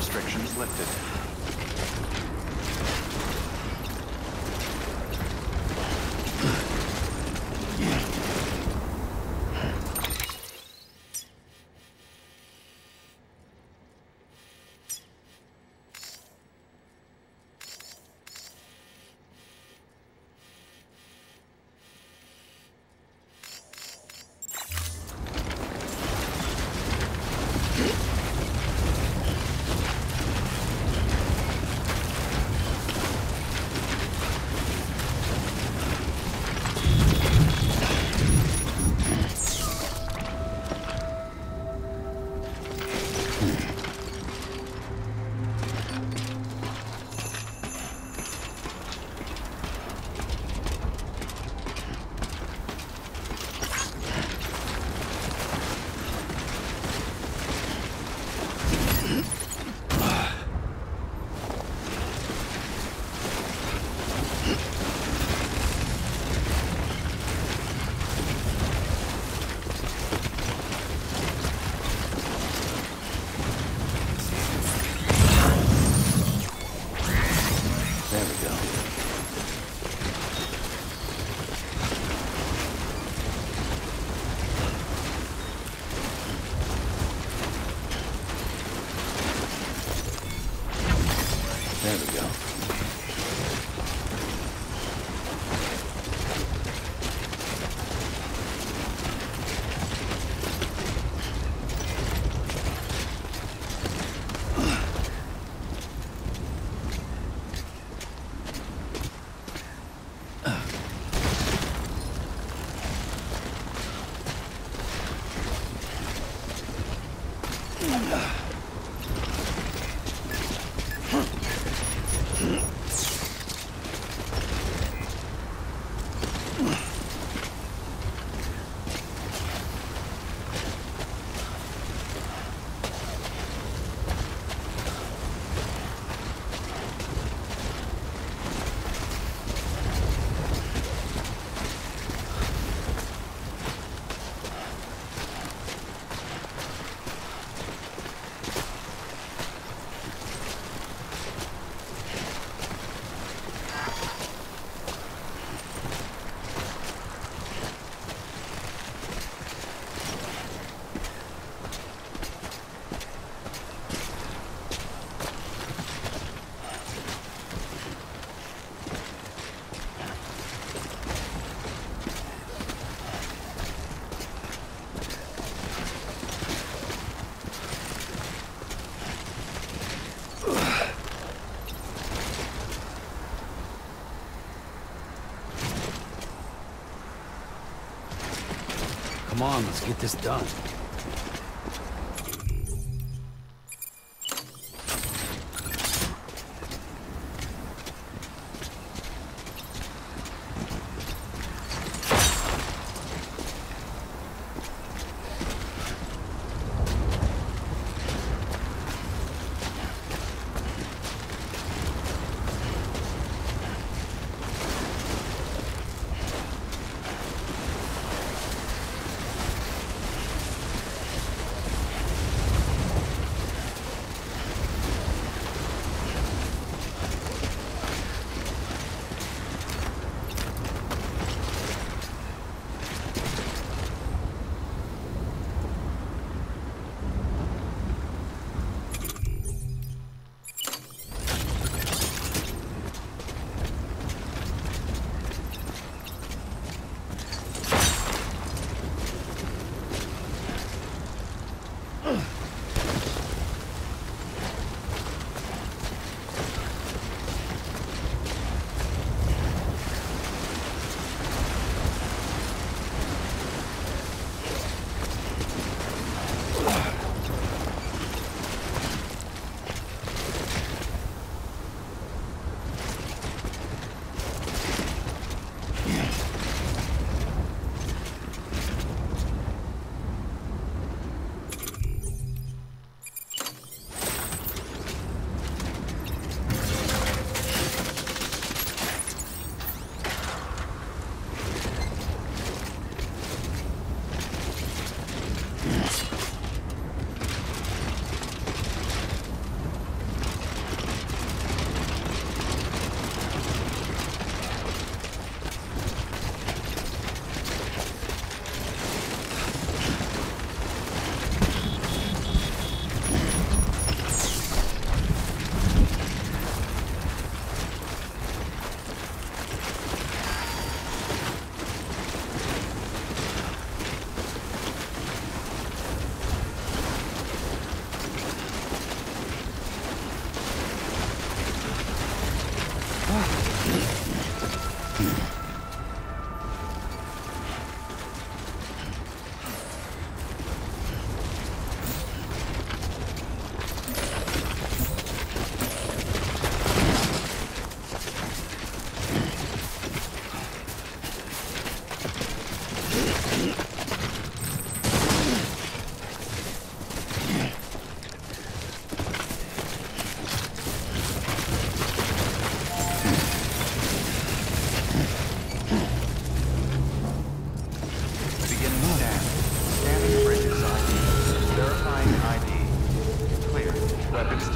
restrictions lifted. There we go. Come on, let's get this done.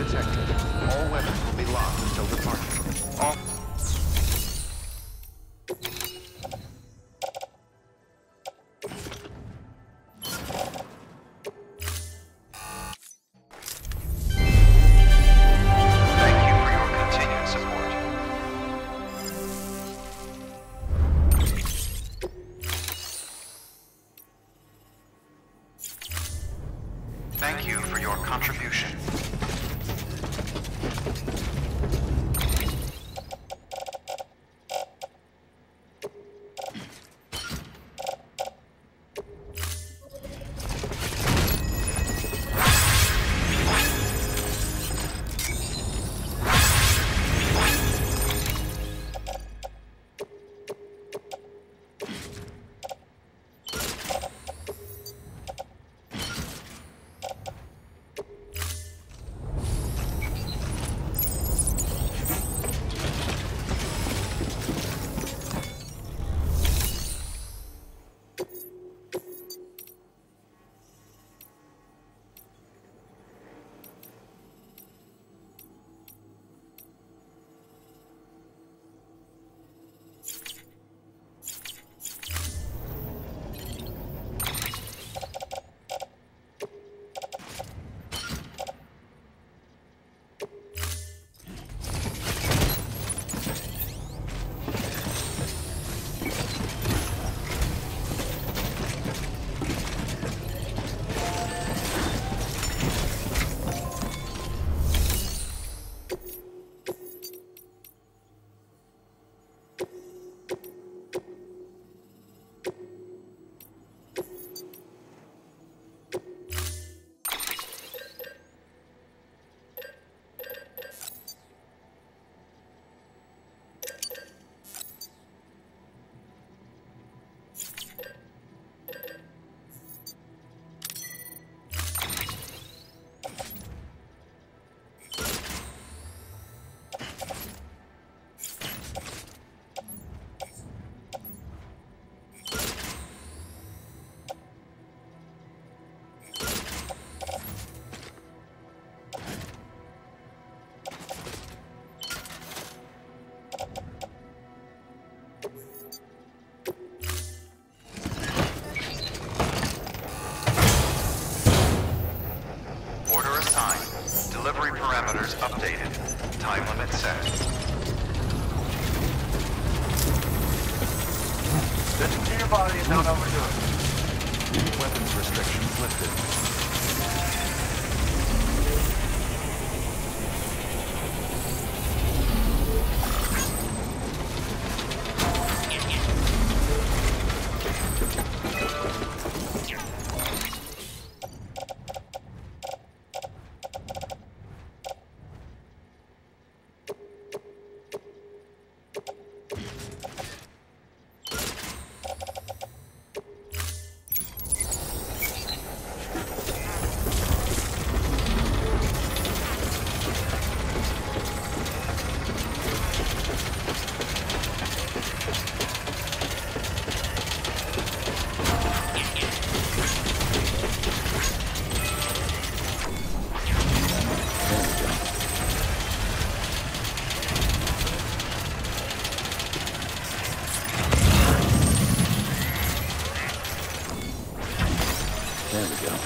detected. All weapons will be locked until departure. All... Thank you for your contribution. Delivery parameters updated. Time limit set. Listen to your body and don't overdo it. Weapons restrictions lifted. There we go.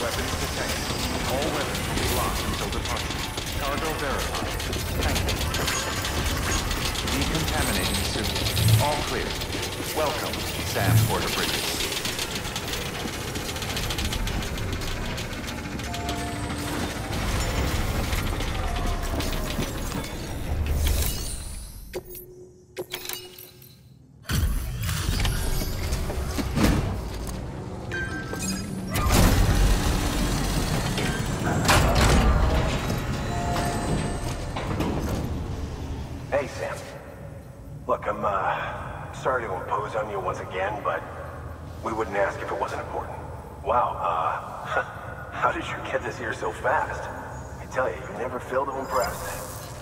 Weapons detected. All weapons will be locked until departure. Cargo verified. Thank you. Decontaminating suit. All clear. Welcome, Sam Porter Bridges. Hey, Sam. Look, I'm, uh, sorry to impose on you once again, but we wouldn't ask if it wasn't important. Wow, uh, how did you get this here so fast? I tell you, you never fail to impress.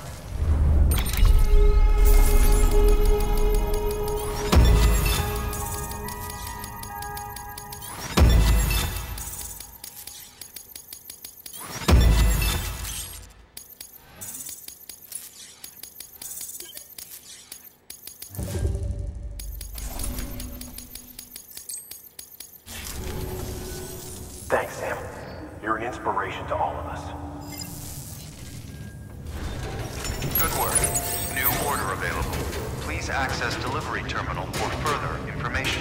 Thanks, Sam. You're an inspiration to all of us. Good work. New order available. Please access delivery terminal for further information.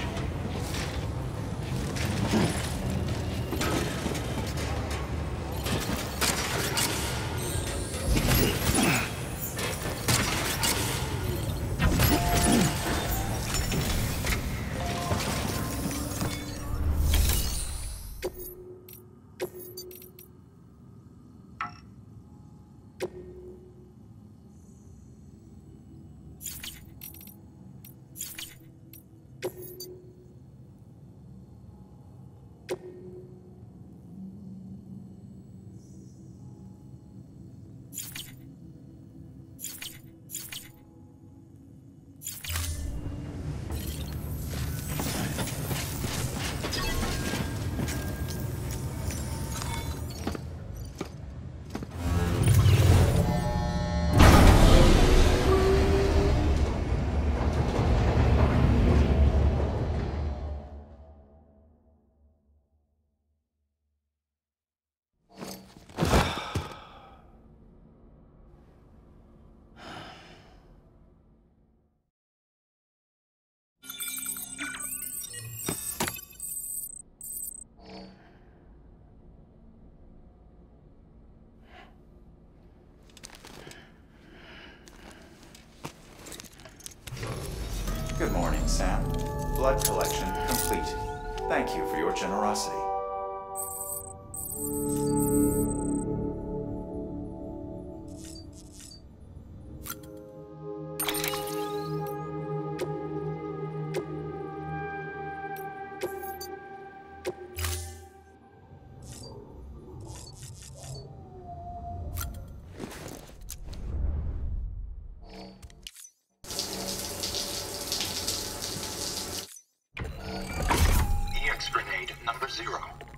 Good morning, Sam. Blood collection complete. Thank you for your generosity. Grenade number zero.